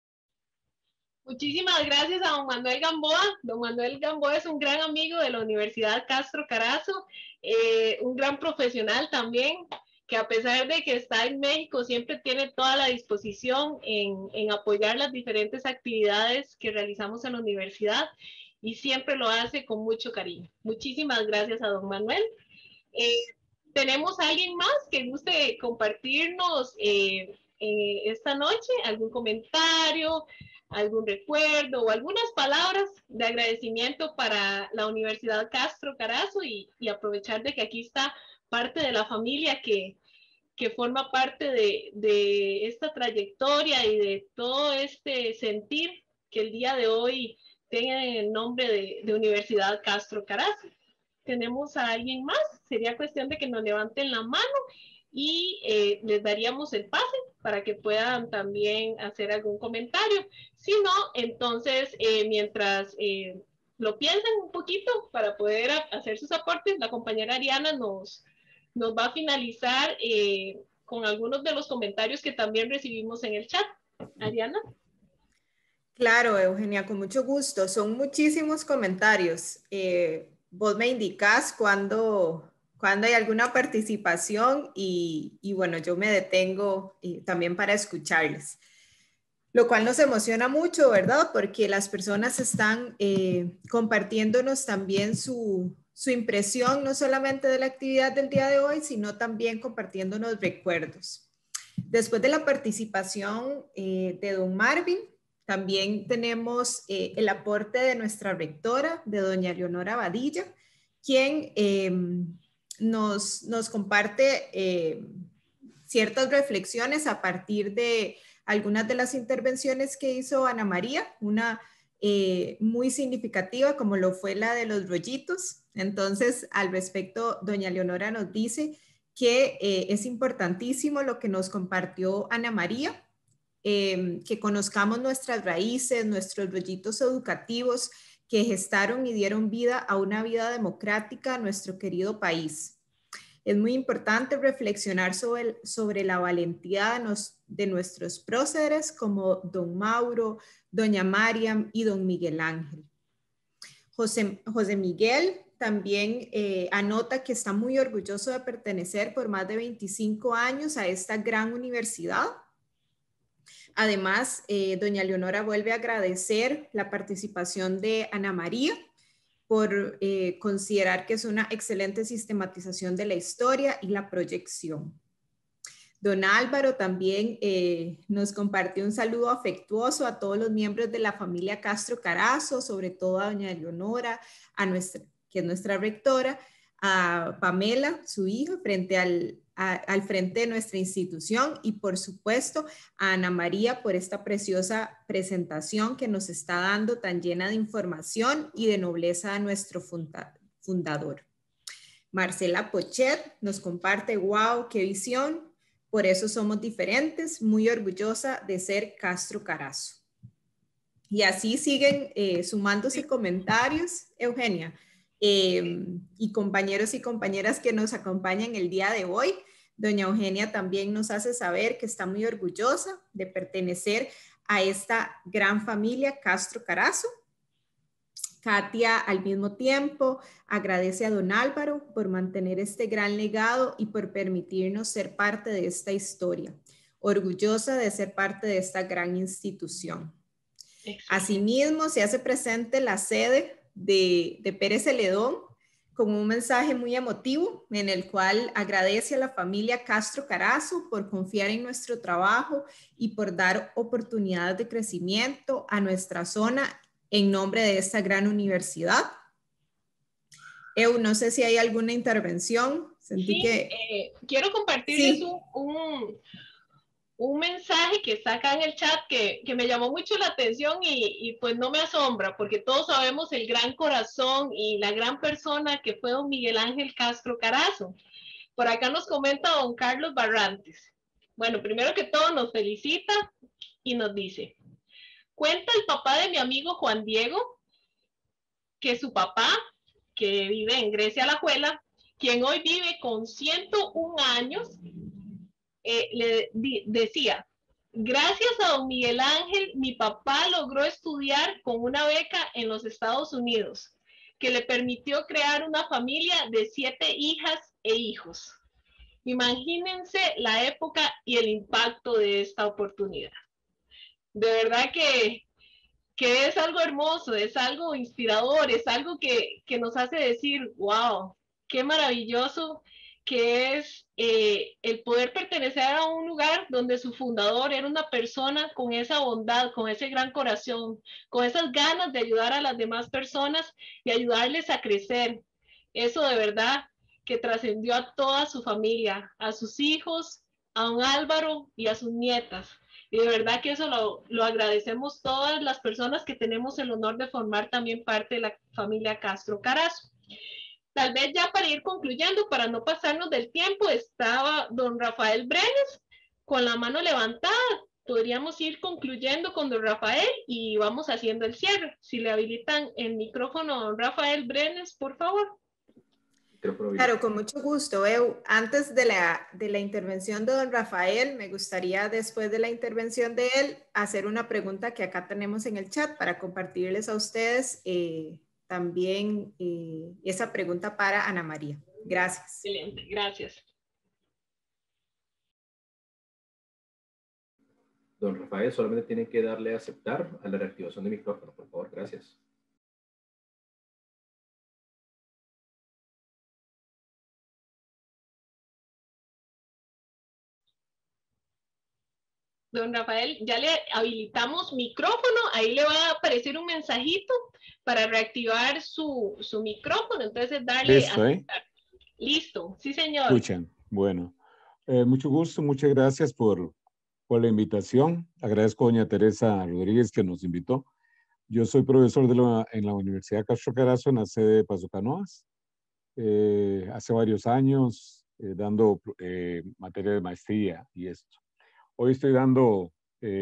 Muchísimas gracias a don Manuel Gamboa. Don Manuel Gamboa es un gran amigo de la Universidad Castro Carazo, un gran profesional también, que a pesar de que está en México, siempre tiene toda la disposición en apoyar las diferentes actividades que realizamos en la universidad y siempre lo hace con mucho cariño. Muchísimas gracias a don Manuel. ¿Tenemos a alguien más que guste compartirnos esta noche? ¿Algún comentario, algún recuerdo o algunas palabras de agradecimiento para la Universidad Castro Carazo y aprovechar de que aquí está parte de la familia que forma parte de esta trayectoria y de todo este sentir que el día de hoy tiene el nombre de Universidad Castro Carazo? ¿Tenemos a alguien más? Sería cuestión de que nos levanten la mano y les daríamos el pase para que puedan también hacer algún comentario. Si no, entonces, mientras lo piensan un poquito para poder hacer sus aportes, la compañera Ariana nos va a finalizar con algunos de los comentarios que también recibimos en el chat. Ariana.
Claro, Eugenia, con mucho gusto. Son muchísimos comentarios. Vos me indicás cuando hay alguna participación y bueno, yo me detengo también para escucharles. Lo cual nos emociona mucho, ¿verdad? Porque las personas están compartiéndonos también su su impresión no solamente de la actividad del día de hoy, sino también compartiéndonos recuerdos. Después de la participación de don Marvin, también tenemos el aporte de nuestra rectora, de doña Leonora Badilla, quien nos comparte ciertas reflexiones a partir de algunas de las intervenciones que hizo Ana María, una muy significativa como lo fue la de los rollitos. Entonces, al respecto, doña Leonora nos dice que es importantísimo lo que nos compartió Ana María, que conozcamos nuestras raíces, nuestros rollitos educativos que gestaron y dieron vida a una vida democrática a nuestro querido país. Es muy importante reflexionar sobre la valentía de nuestros próceres como don Mauro, doña Mariam y don Miguel Ángel. José Miguel también anota que está muy orgulloso de pertenecer por más de 25 años a esta gran universidad. Además, doña Leonora vuelve a agradecer la participación de Ana María por considerar que es una excelente sistematización de la historia y la proyección. Don Álvaro también nos compartió un saludo afectuoso a todos los miembros de la familia Castro Carazo, sobre todo a doña Leonora, que es nuestra rectora, a Pamela, su hija, frente al frente de nuestra institución, y por supuesto a Ana María por esta preciosa presentación que nos está dando, tan llena de información y de nobleza a nuestro fundador. Marcela Pochet nos comparte, wow, qué visión, por eso somos diferentes, muy orgullosa de ser Castro Carazo. Y así siguen sumándose comentarios, Eugenia, y compañeros y compañeras que nos acompañan el día de hoy. Doña Eugenia también nos hace saber que está muy orgullosa de pertenecer a esta gran familia Castro Carazo. Katia, al mismo tiempo, agradece a don Álvaro por mantener este gran legado y por permitirnos ser parte de esta historia. Orgullosa de ser parte de esta gran institución. Asimismo, se hace presente la sede de Pérez Celedón con un mensaje muy emotivo en el cual agradece a la familia Castro Carazo por confiar en nuestro trabajo y por dar oportunidades de crecimiento a nuestra zona en nombre de esta gran universidad. Eu, no sé si hay alguna intervención. Sentí que...
quiero compartirles un mensaje que está acá en el chat que me llamó mucho la atención y pues no me asombra, porque todos sabemos el gran corazón y la gran persona que fue don Miguel Ángel Castro Carazo. Por acá nos comenta don Carlos Barrantes. Bueno, primero que todo nos felicita y nos dice: cuenta el papá de mi amigo Juan Diego que su papá, que vive en Grecia Alajuela, quien hoy vive con 101 años, le decía: gracias a don Miguel Ángel, mi papá logró estudiar con una beca en los Estados Unidos, que le permitió crear una familia de 7 hijas e hijos. Imagínense la época y el impacto de esta oportunidad. De verdad que es algo hermoso, es algo inspirador, es algo que nos hace decir, wow, qué maravilloso que es el poder pertenecer a un lugar donde su fundador era una persona con esa bondad, con ese gran corazón, con esas ganas de ayudar a las demás personas y ayudarles a crecer. Eso de verdad que trascendió a toda su familia, a sus hijos, a don Álvaro y a sus nietas. Y de verdad que eso lo agradecemos todas las personas que tenemos el honor de formar también parte de la familia Castro Carazo. Tal vez ya para ir concluyendo, para no pasarnos del tiempo, estaba don Rafael Brenes con la mano levantada. Podríamos ir concluyendo con don Rafael y vamos haciendo el cierre. Si le habilitan el micrófono a don Rafael Brenes, por favor.
Claro, con mucho gusto. Antes de la intervención de don Rafael, me gustaría, después de la intervención de él, hacer una pregunta que acá tenemos en el chat para compartirles a ustedes también esa pregunta para Ana María. Gracias.
Excelente, gracias.
Don Rafael, solamente tiene que darle a aceptar a la reactivación de micrófono, por favor. Gracias.
Don Rafael, ya le habilitamos micrófono, ahí le va a aparecer un mensajito para reactivar su micrófono, entonces darle
Listo,
a... Listo, sí señor.
Escuchan, bueno, mucho gusto, muchas gracias por la invitación. Agradezco a doña Teresa Rodríguez que nos invitó. Yo soy profesor en la Universidad Castro Carazo en la sede de Paso Canoas. Hace varios años dando materia de maestría y esto. Hoy estoy dando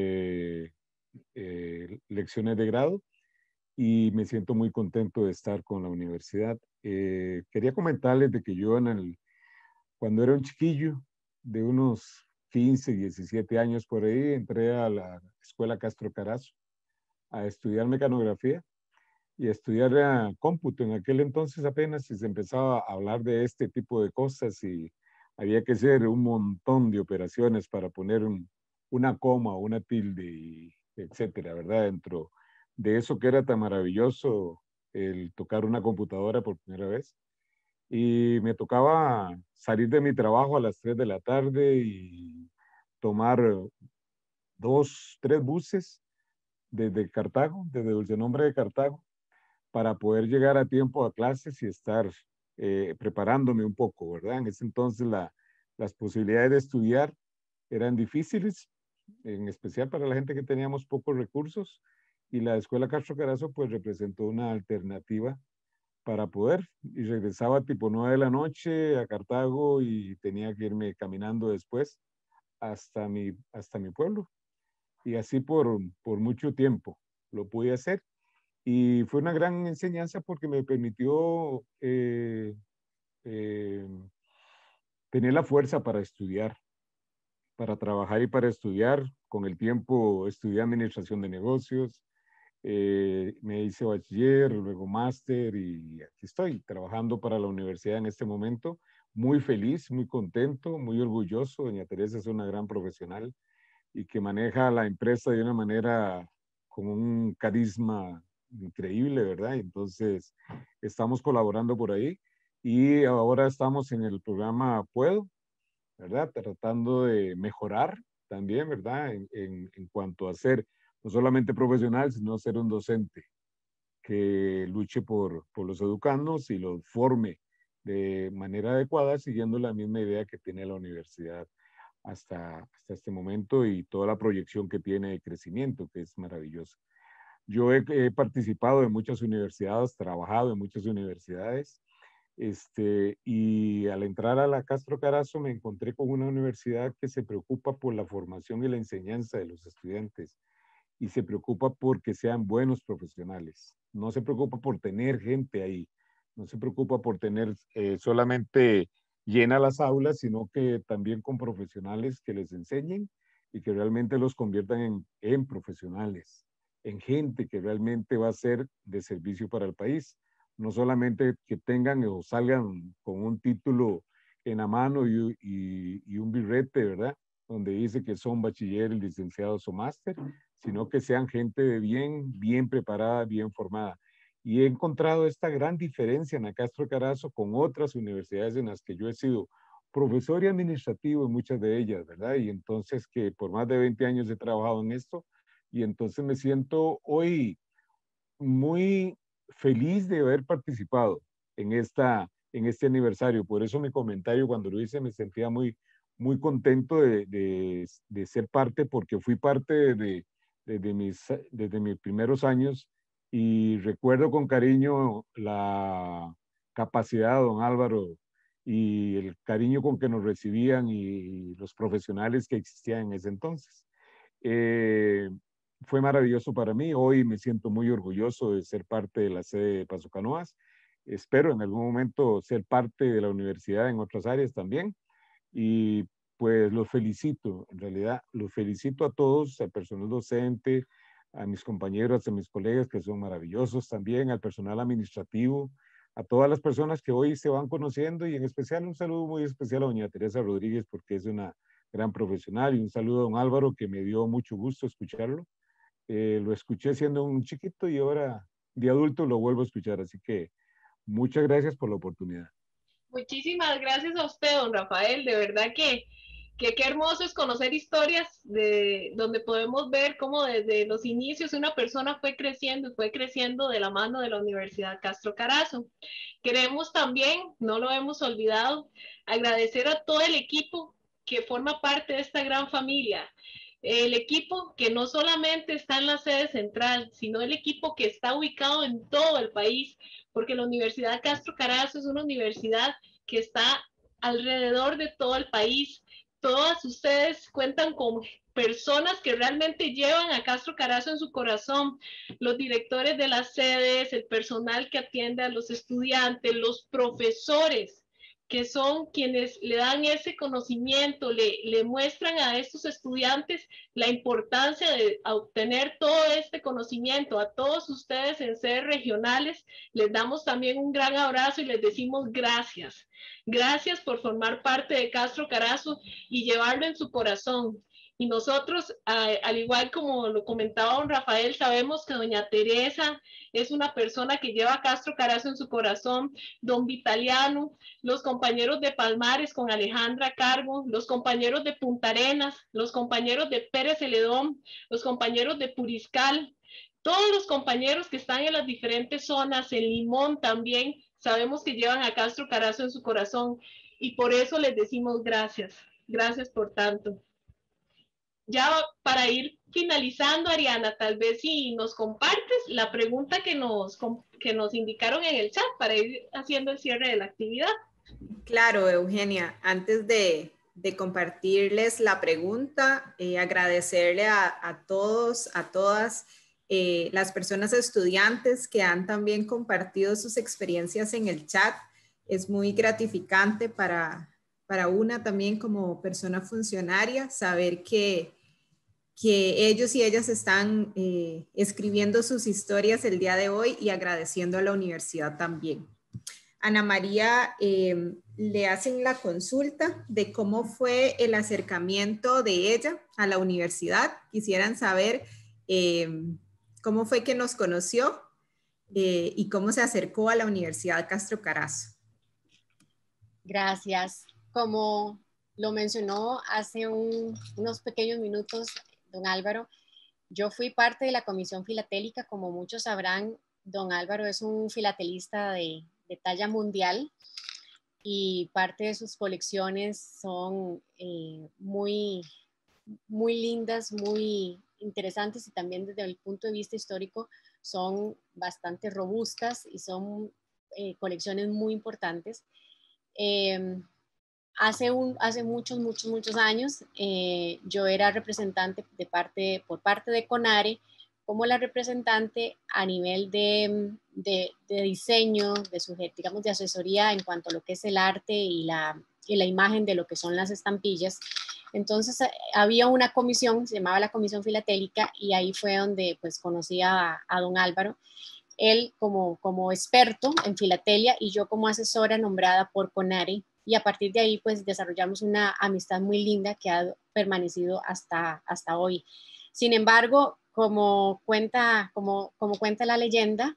lecciones de grado y me siento muy contento de estar con la universidad. Quería comentarles de que yo cuando era un chiquillo de unos 15, 17 años por ahí, entré a la Escuela Castro Carazo a estudiar mecanografía y a estudiar cómputo. En aquel entonces apenas se empezaba a hablar de este tipo de cosas y había que hacer un montón de operaciones para poner una coma, una tilde, y etcétera, ¿verdad? Dentro de eso que era tan maravilloso el tocar una computadora por primera vez. Y me tocaba salir de mi trabajo a las 3 de la tarde y tomar 2, 3 buses desde Cartago, desde Dulce Nombre de Cartago, para poder llegar a tiempo a clases y estar preparándome un poco, ¿verdad? En ese entonces las posibilidades de estudiar eran difíciles, en especial para la gente que teníamos pocos recursos, y la Escuela Castro Carazo pues representó una alternativa para poder, y regresaba tipo 9 de la noche a Cartago y tenía que irme caminando después hasta mi pueblo. Y así por mucho tiempo lo pude hacer. Y fue una gran enseñanza porque me permitió tener la fuerza para estudiar, para trabajar y para estudiar. Con el tiempo estudié administración de negocios, me hice bachiller, luego máster y aquí estoy trabajando para la universidad en este momento. Muy feliz, muy contento, muy orgulloso. Doña Teresa es una gran profesional y que maneja la empresa de una manera con un carisma increíble, ¿verdad? Entonces, estamos colaborando por ahí y ahora estamos en el programa Puedo, ¿verdad? Tratando de mejorar también, ¿verdad? En cuanto a ser no solamente profesional, sino ser un docente que luche por los educandos y los forme de manera adecuada, siguiendo la misma idea que tiene la universidad hasta este momento y toda la proyección que tiene de crecimiento, que es maravillosa. Yo he participado en muchas universidades, trabajado en muchas universidades, y al entrar a la Castro Carazo me encontré con una universidad que se preocupa por la formación y la enseñanza de los estudiantes y se preocupa porque sean buenos profesionales. No se preocupa por tener gente ahí, no se preocupa por tener solamente llena las aulas, sino que también con profesionales que les enseñen y que realmente los conviertan en profesionales, en gente que realmente va a ser de servicio para el país. No solamente que tengan o salgan con un título en la mano y un birrete, ¿verdad? Donde dice que son bachilleres, licenciados o máster, sino que sean gente de bien preparada, bien formada. Y he encontrado esta gran diferencia en la Castro Carazo con otras universidades en las que yo he sido profesor y administrativo en muchas de ellas, ¿verdad? Y entonces que por más de 20 años he trabajado en esto y entonces me siento hoy muy feliz de haber participado en este aniversario. Por eso mi comentario cuando lo hice me sentía muy contento de ser parte, porque fui parte desde mis primeros años y recuerdo con cariño la capacidad de don Álvaro y el cariño con que nos recibían y los profesionales que existían en ese entonces. Fue maravilloso para mí. Hoy me siento muy orgulloso de ser parte de la sede de Paso Canoas. Espero en algún momento ser parte de la universidad en otras áreas también. Y pues los felicito, en realidad los felicito a todos, al personal docente, a mis compañeros, a mis colegas que son maravillosos también, al personal administrativo, a todas las personas que hoy se van conociendo y en especial un saludo muy especial a doña Teresa Rodríguez porque es una gran profesional y un saludo a don Álvaro que me dio mucho gusto escucharlo. Lo escuché siendo un chiquito y ahora de adulto lo vuelvo a escuchar, así que muchas gracias por la oportunidad.
Muchísimas gracias a usted, don Rafael, de verdad que qué hermoso es conocer historias donde podemos ver cómo desde los inicios una persona fue creciendo de la mano de la Universidad Castro Carazo. Queremos también, no lo hemos olvidado, agradecer a todo el equipo que forma parte de esta gran familia. El equipo que no solamente está en la sede central, sino el equipo que está ubicado en todo el país, porque la Universidad Castro Carazo es una universidad que está alrededor de todo el país. Todas ustedes cuentan con personas que realmente llevan a Castro Carazo en su corazón, los directores de las sedes, el personal que atiende a los estudiantes, los profesores, que son quienes le dan ese conocimiento, le muestran a estos estudiantes la importancia de obtener todo este conocimiento. A todos ustedes en sedes regionales les damos también un gran abrazo y les decimos gracias. Gracias por formar parte de Castro Carazo y llevarlo en su corazón. Y nosotros, al igual como lo comentaba don Rafael, sabemos que doña Teresa es una persona que lleva a Castro Carazo en su corazón, don Vitaliano, los compañeros de Palmares con Alejandra Cargo, los compañeros de Punta Arenas, los compañeros de Pérez Celedón, los compañeros de Puriscal, todos los compañeros que están en las diferentes zonas, en Limón también, sabemos que llevan a Castro Carazo en su corazón y por eso les decimos gracias. Gracias por tanto. Ya para ir finalizando, Ariana, tal vez si nos compartes la pregunta que nos indicaron en el chat para ir haciendo el cierre de la actividad.
Claro, Eugenia, antes de compartirles la pregunta, agradecerle a todos, a todas las personas estudiantes que han también compartido sus experiencias en el chat. Es muy gratificante para una también como persona funcionaria saber que ellos y ellas están escribiendo sus historias el día de hoy y agradeciendo a la universidad también. Ana María, le hacen la consulta de cómo fue el acercamiento de ella a la universidad. Quisieran saber cómo fue que nos conoció y cómo se acercó a la Universidad Castro Carazo.
Gracias. Como lo mencionó hace unos pequeños minutos don Álvaro, yo fui parte de la Comisión Filatélica. Como muchos sabrán, don Álvaro es un filatelista de talla mundial y parte de sus colecciones son muy lindas, muy interesantes y también desde el punto de vista histórico son bastante robustas y son colecciones muy importantes. Hace muchos años yo era representante por parte de CONARE como la representante a nivel de diseño, digamos de asesoría en cuanto a lo que es el arte y la imagen de lo que son las estampillas. Entonces había una comisión, se llamaba la Comisión Filatélica, y ahí fue donde pues conocí a don Álvaro, él como experto en filatelia y yo como asesora nombrada por CONARE, y a partir de ahí pues desarrollamos una amistad muy linda que ha permanecido hasta hoy. Sin embargo, como cuenta la leyenda,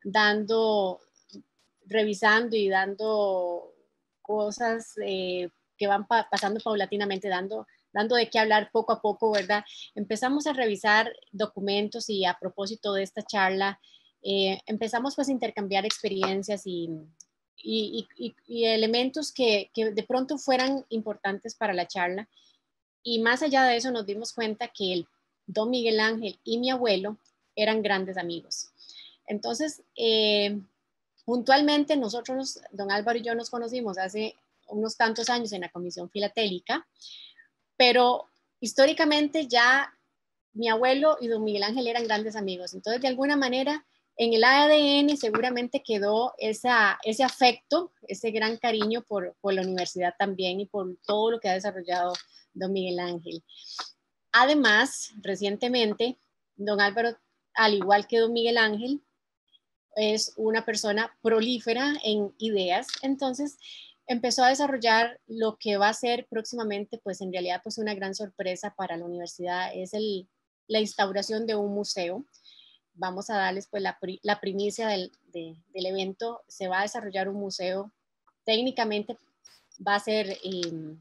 revisando y dando cosas que van pasando paulatinamente, dando de qué hablar poco a poco, ¿verdad? Empezamos a revisar documentos y a propósito de esta charla, empezamos pues a intercambiar experiencias y elementos que de pronto fueran importantes para la charla. Y más allá de eso nos dimos cuenta que el don Miguel Ángel y mi abuelo eran grandes amigos. Entonces, puntualmente nosotros, don Álvaro y yo nos conocimos hace unos tantos años en la Comisión Filatélica, pero históricamente ya mi abuelo y don Miguel Ángel eran grandes amigos. Entonces, de alguna manera, en el ADN seguramente quedó ese afecto, ese gran cariño por la universidad también y por todo lo que ha desarrollado don Miguel Ángel. Además, recientemente, don Álvaro, al igual que don Miguel Ángel, es una persona prolífera en ideas, entonces empezó a desarrollar lo que va a ser próximamente, pues en realidad pues una gran sorpresa para la universidad, es la instauración de un museo. Vamos a darles pues la primicia del evento. Se va a desarrollar un museo, técnicamente va a ser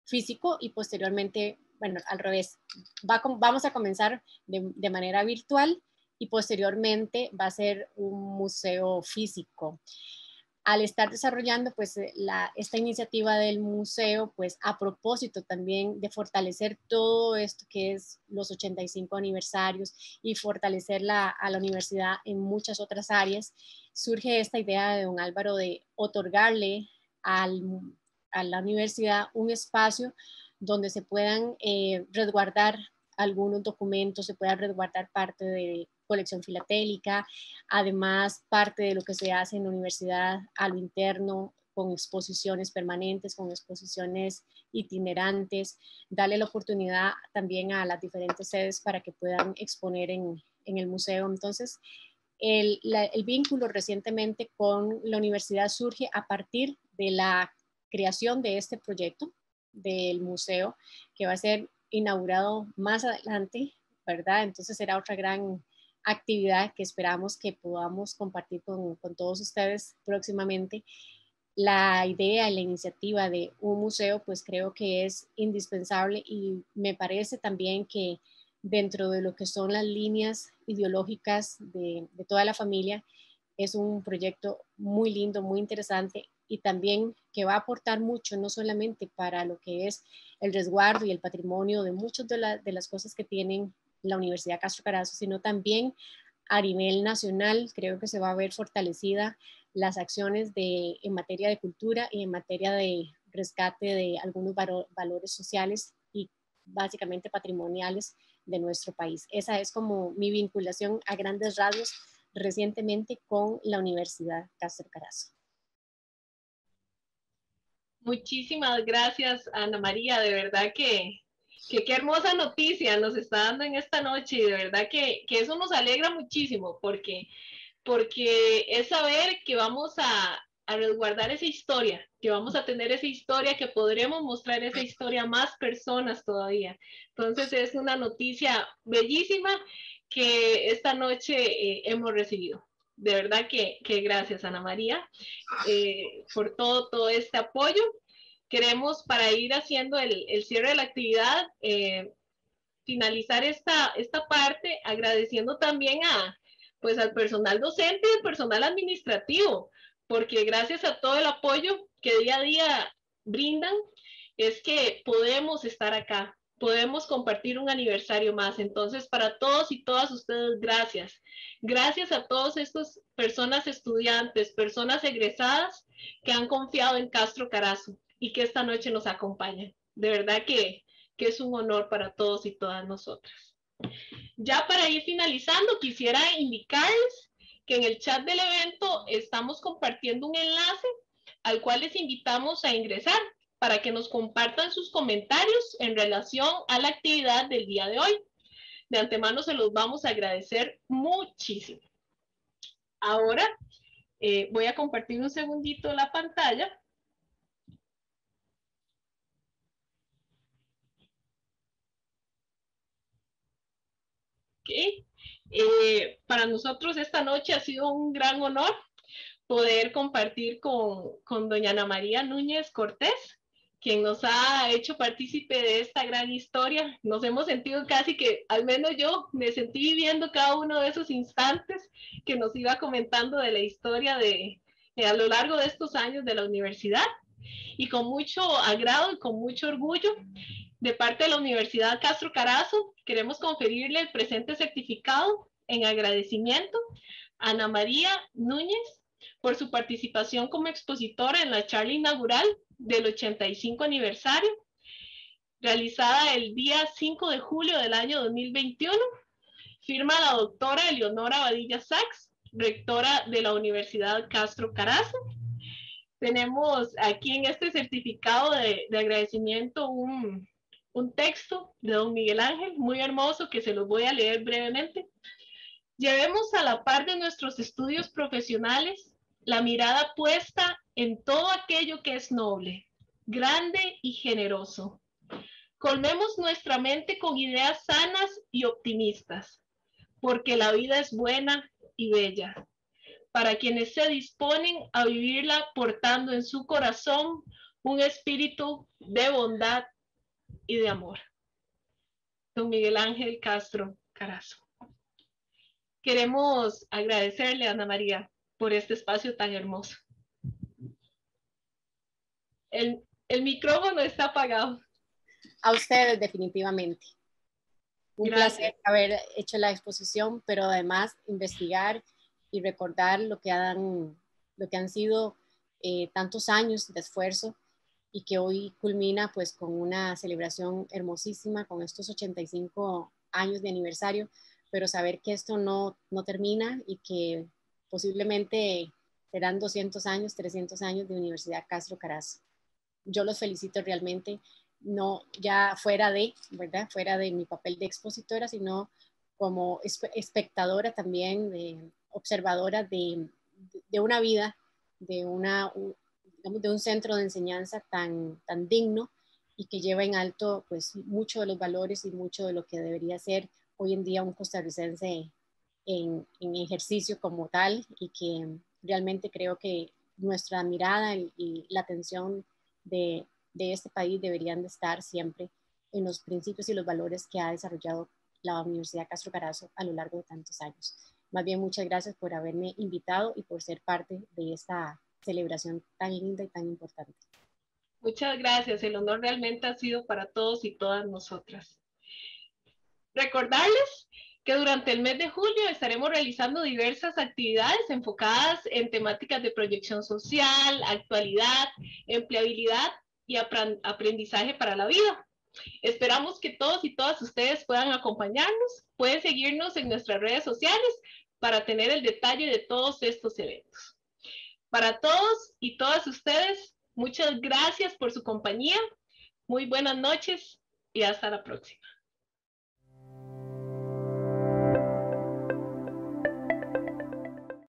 físico y posteriormente, bueno, al revés, vamos a comenzar de manera virtual y posteriormente va a ser un museo físico. Al estar desarrollando pues esta iniciativa del museo, pues a propósito también de fortalecer todo esto que es los 85 aniversarios y fortalecer a la universidad en muchas otras áreas, surge esta idea de don Álvaro de otorgarle a la universidad un espacio donde se puedan resguardar algunos documentos, se pueda resguardar parte de colección filatélica, además parte de lo que se hace en la universidad a lo interno, con exposiciones permanentes, con exposiciones itinerantes, darle la oportunidad también a las diferentes sedes para que puedan exponer en el museo. Entonces, el vínculo recientemente con la universidad surge a partir de la creación de este proyecto del museo, que va a ser inaugurado más adelante, ¿verdad? Entonces será otra gran actividad que esperamos que podamos compartir con todos ustedes próximamente. La idea y la iniciativa de un museo, pues creo que es indispensable y me parece también que dentro de lo que son las líneas ideológicas de toda la familia, es un proyecto muy lindo, muy interesante y también que va a aportar mucho, no solamente para lo que es el resguardo y el patrimonio de muchas de las cosas que tienen la Universidad Castro Carazo, sino también a nivel nacional. Creo que se va a ver fortalecida las acciones en materia de cultura y en materia de rescate de algunos valores sociales y básicamente patrimoniales de nuestro país. Esa es como mi vinculación a grandes rasgos recientemente con la Universidad Castro Carazo.
Muchísimas gracias, Ana María. De verdad que qué hermosa noticia nos está dando en esta noche y de verdad que eso nos alegra muchísimo porque es saber que vamos a resguardar esa historia, que vamos a tener esa historia, que podremos mostrar esa historia a más personas todavía. Entonces es una noticia bellísima que esta noche hemos recibido. De verdad que gracias, Ana María, por todo este apoyo. Queremos, para ir haciendo el cierre de la actividad, finalizar esta parte agradeciendo también al personal docente y al personal administrativo, porque gracias a todo el apoyo que día a día brindan, es que podemos estar acá, podemos compartir un aniversario más. Entonces, para todos y todas ustedes, gracias. Gracias a todas estas personas estudiantes, personas egresadas que han confiado en Castro Carazo y que esta noche nos acompañan. De verdad que es un honor para todos y todas nosotras. Ya para ir finalizando, quisiera indicarles que en el chat del evento estamos compartiendo un enlace al cual les invitamos a ingresar para que nos compartan sus comentarios en relación a la actividad del día de hoy. De antemano se los vamos a agradecer muchísimo. Ahora voy a compartir un segundito la pantalla. Okay. Para nosotros esta noche ha sido un gran honor poder compartir con doña Ana María Núñez Cortés, quien nos ha hecho partícipe de esta gran historia. Nos hemos sentido casi que, al menos yo, me sentí viviendo cada uno de esos instantes que nos iba comentando de la historia a lo largo de estos años de la universidad. Y con mucho agrado y con mucho orgullo, de parte de la Universidad Castro Carazo, queremos conferirle el presente certificado en agradecimiento a Ana María Núñez por su participación como expositora en la charla inaugural del 85 aniversario, realizada el día 5 de julio del año 2021. Firma la doctora Eleonora Badilla Sachs, rectora de la Universidad Castro Carazo. Tenemos aquí en este certificado de agradecimiento un texto de don Miguel Ángel muy hermoso que se los voy a leer brevemente. Llevemos a la par de nuestros estudios profesionales la mirada puesta en todo aquello que es noble, grande y generoso. Colmemos nuestra mente con ideas sanas y optimistas, porque la vida es buena y bella, para quienes se disponen a vivirla portando en su corazón un espíritu de bondad y de amor. Don Miguel Ángel Castro Carazo. Queremos agradecerle a Ana María por este espacio tan hermoso. El micrófono está apagado.
A ustedes, definitivamente. Un
Gracias.
placer haber hecho la exposición, pero además investigar y recordar lo que han sido tantos años de esfuerzo y que hoy culmina pues con una celebración hermosísima con estos 85 años de aniversario, pero saber que esto no termina y que posiblemente serán 200 años, 300 años de Universidad Castro Carazo. Yo los felicito realmente, no ya fuera de, ¿verdad? Fuera de mi papel de expositora, sino como espectadora también, observadora de una vida, de un centro de enseñanza tan digno y que lleva en alto pues mucho de los valores y mucho de lo que debería ser hoy en día un costarricense en ejercicio como tal, y que realmente creo que nuestra mirada y la atención de este país deberían de estar siempre en los principios y los valores que ha desarrollado la Universidad Castro Carazo a lo largo de tantos años. Más bien, muchas gracias por haberme invitado y por ser parte de esta celebración tan linda y tan importante.
Muchas gracias. El honor realmente ha sido para todos y todas nosotras. Recordarles que durante el mes de julio estaremos realizando diversas actividades enfocadas en temáticas de proyección social, actualidad, empleabilidad y aprendizaje para la vida. Esperamos que todos y todas ustedes puedan acompañarnos. Pueden seguirnos en nuestras redes sociales para tener el detalle de todos estos eventos. Para todos y todas ustedes, muchas gracias por su compañía. Muy buenas noches y hasta la próxima.